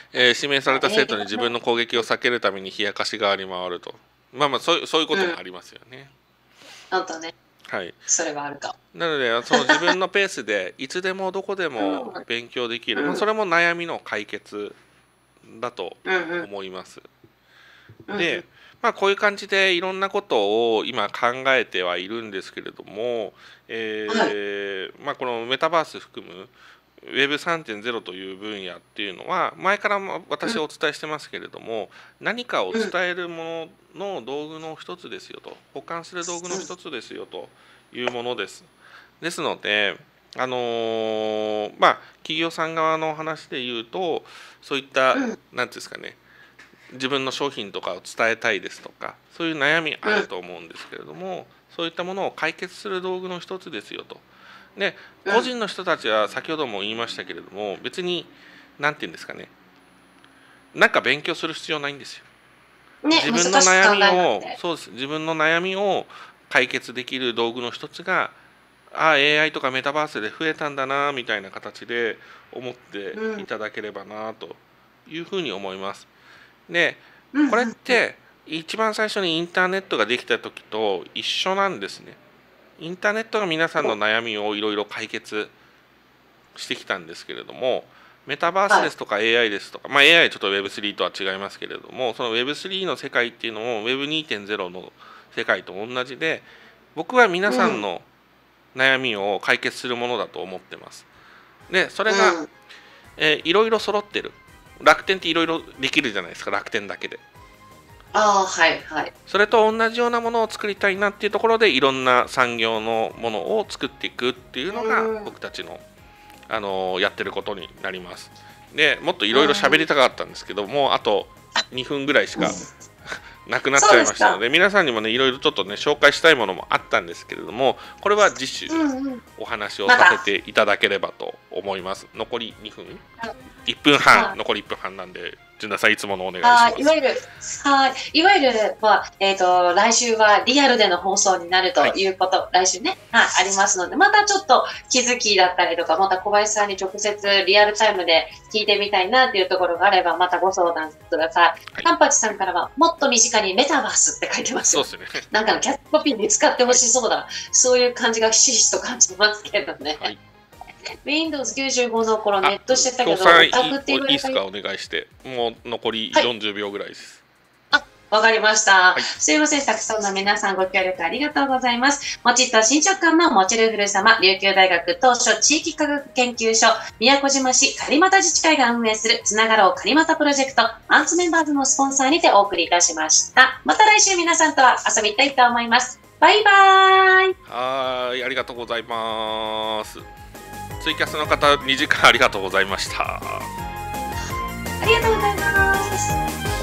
[SPEAKER 2] えー指名された生徒に自分の攻撃を避けるために冷やかし側に回ると、まあまあそういうそういうこともありますよね。
[SPEAKER 1] 本当ね、
[SPEAKER 2] はい、
[SPEAKER 1] それはあるか。
[SPEAKER 2] なのでその自分のペースでいつでもどこでも勉強できる、まあ、それも悩みの解決だと思います。で、まあ、こういう感じでいろんなことを今考えてはいるんですけれども、えーまあ、このメタバース含む ウェブさんてんゼロ という分野っていうのは前から私はお伝えしてますけれども、何かを伝えるものの道具の一つですよと、補完する道具の一つですよというものです。ですので、あのーまあ、企業さん側の話で言うと、そういった何ていうんですかね、自分の商品とかを伝えたいですとか、そういう悩みあると思うんですけれども、そういったものを解決する道具の一つですよと。で、個人の人たちは先ほども言いましたけれども、別に何て言うんですかね、なんか勉強する必要ないんですよ。
[SPEAKER 1] ね、
[SPEAKER 2] 自分の悩みを
[SPEAKER 1] 難しく考えなくて
[SPEAKER 2] そうです、自分の悩みを解決できる道具の一つが、ああ エーアイ とかメタバースで増えたんだなみたいな形で思っていただければなというふうに思います。で、これって一番最初にインターネットができた時と一緒なんですね。インターネットが皆さんの悩みをいろいろ解決してきたんですけれども、メタバースですとか エーアイ ですとか、まあ エーアイ はちょっと ウェブスリー とは違いますけれども、その ウェブスリー の世界っていうのも ウェブにてんゼロ の世界と同じで、僕は皆さんの悩みを解決するものだと思ってます。で、それが、えーいろいろ揃ってる。楽天っていろいろできるじゃないですか、楽天だけで。
[SPEAKER 1] ああ、はいはい。
[SPEAKER 2] それと同じようなものを作りたいなっていうところで、いろんな産業のものを作っていくっていうのが僕たちの、あのーやってることになります。で、もっといろいろ喋りたかったんですけども、あとにふんぐらいしかなくなっちゃいましたので、皆さんにもねいろいろちょっとね紹介したいものもあったんですけれども、これは次週お話をさせていただければと思います。残りにふん、いっぷんはん、残りいっぷんはんなんで、純田さんいつものお願いします。
[SPEAKER 1] いわゆる、はい、いわゆるは、えっ、と、来週はリアルでの放送になるということ、はい、来週ね、はい、ありますので、またちょっと気づきだったりとか、また小林さんに直接リアルタイムで聞いてみたいなっていうところがあれば、またご相談ください。はい、カンパチさんからは、もっと身近にメタバースって書いてますよ。
[SPEAKER 2] そうですね。
[SPEAKER 1] なんかのキャッチコピーに使ってほしそうだ、はい、そういう感じがひしひしと感じますけどね。はい、ウィンドウズきゅうじゅうご の頃ネットしてたけど、
[SPEAKER 2] いいですか、お願いして。もう残りよんじゅうびょうぐらいです。
[SPEAKER 1] はい、あ、わかりました、
[SPEAKER 2] はい。
[SPEAKER 1] すいません、たくさんの皆さんご協力ありがとうございます。もちっと新直感のもちるふる様、琉球大学当初地域科学研究所、宮古島市狩俣自治会が運営するつながろう狩俣プロジェクト、アンツメンバーズのスポンサーにてお送りいたしました。また来週皆さんとは遊びたいと思います。バイバーイ。
[SPEAKER 2] はい、ありがとうございます。ツイキャスの方にじかんありがとうございました。
[SPEAKER 1] ありがとうございます。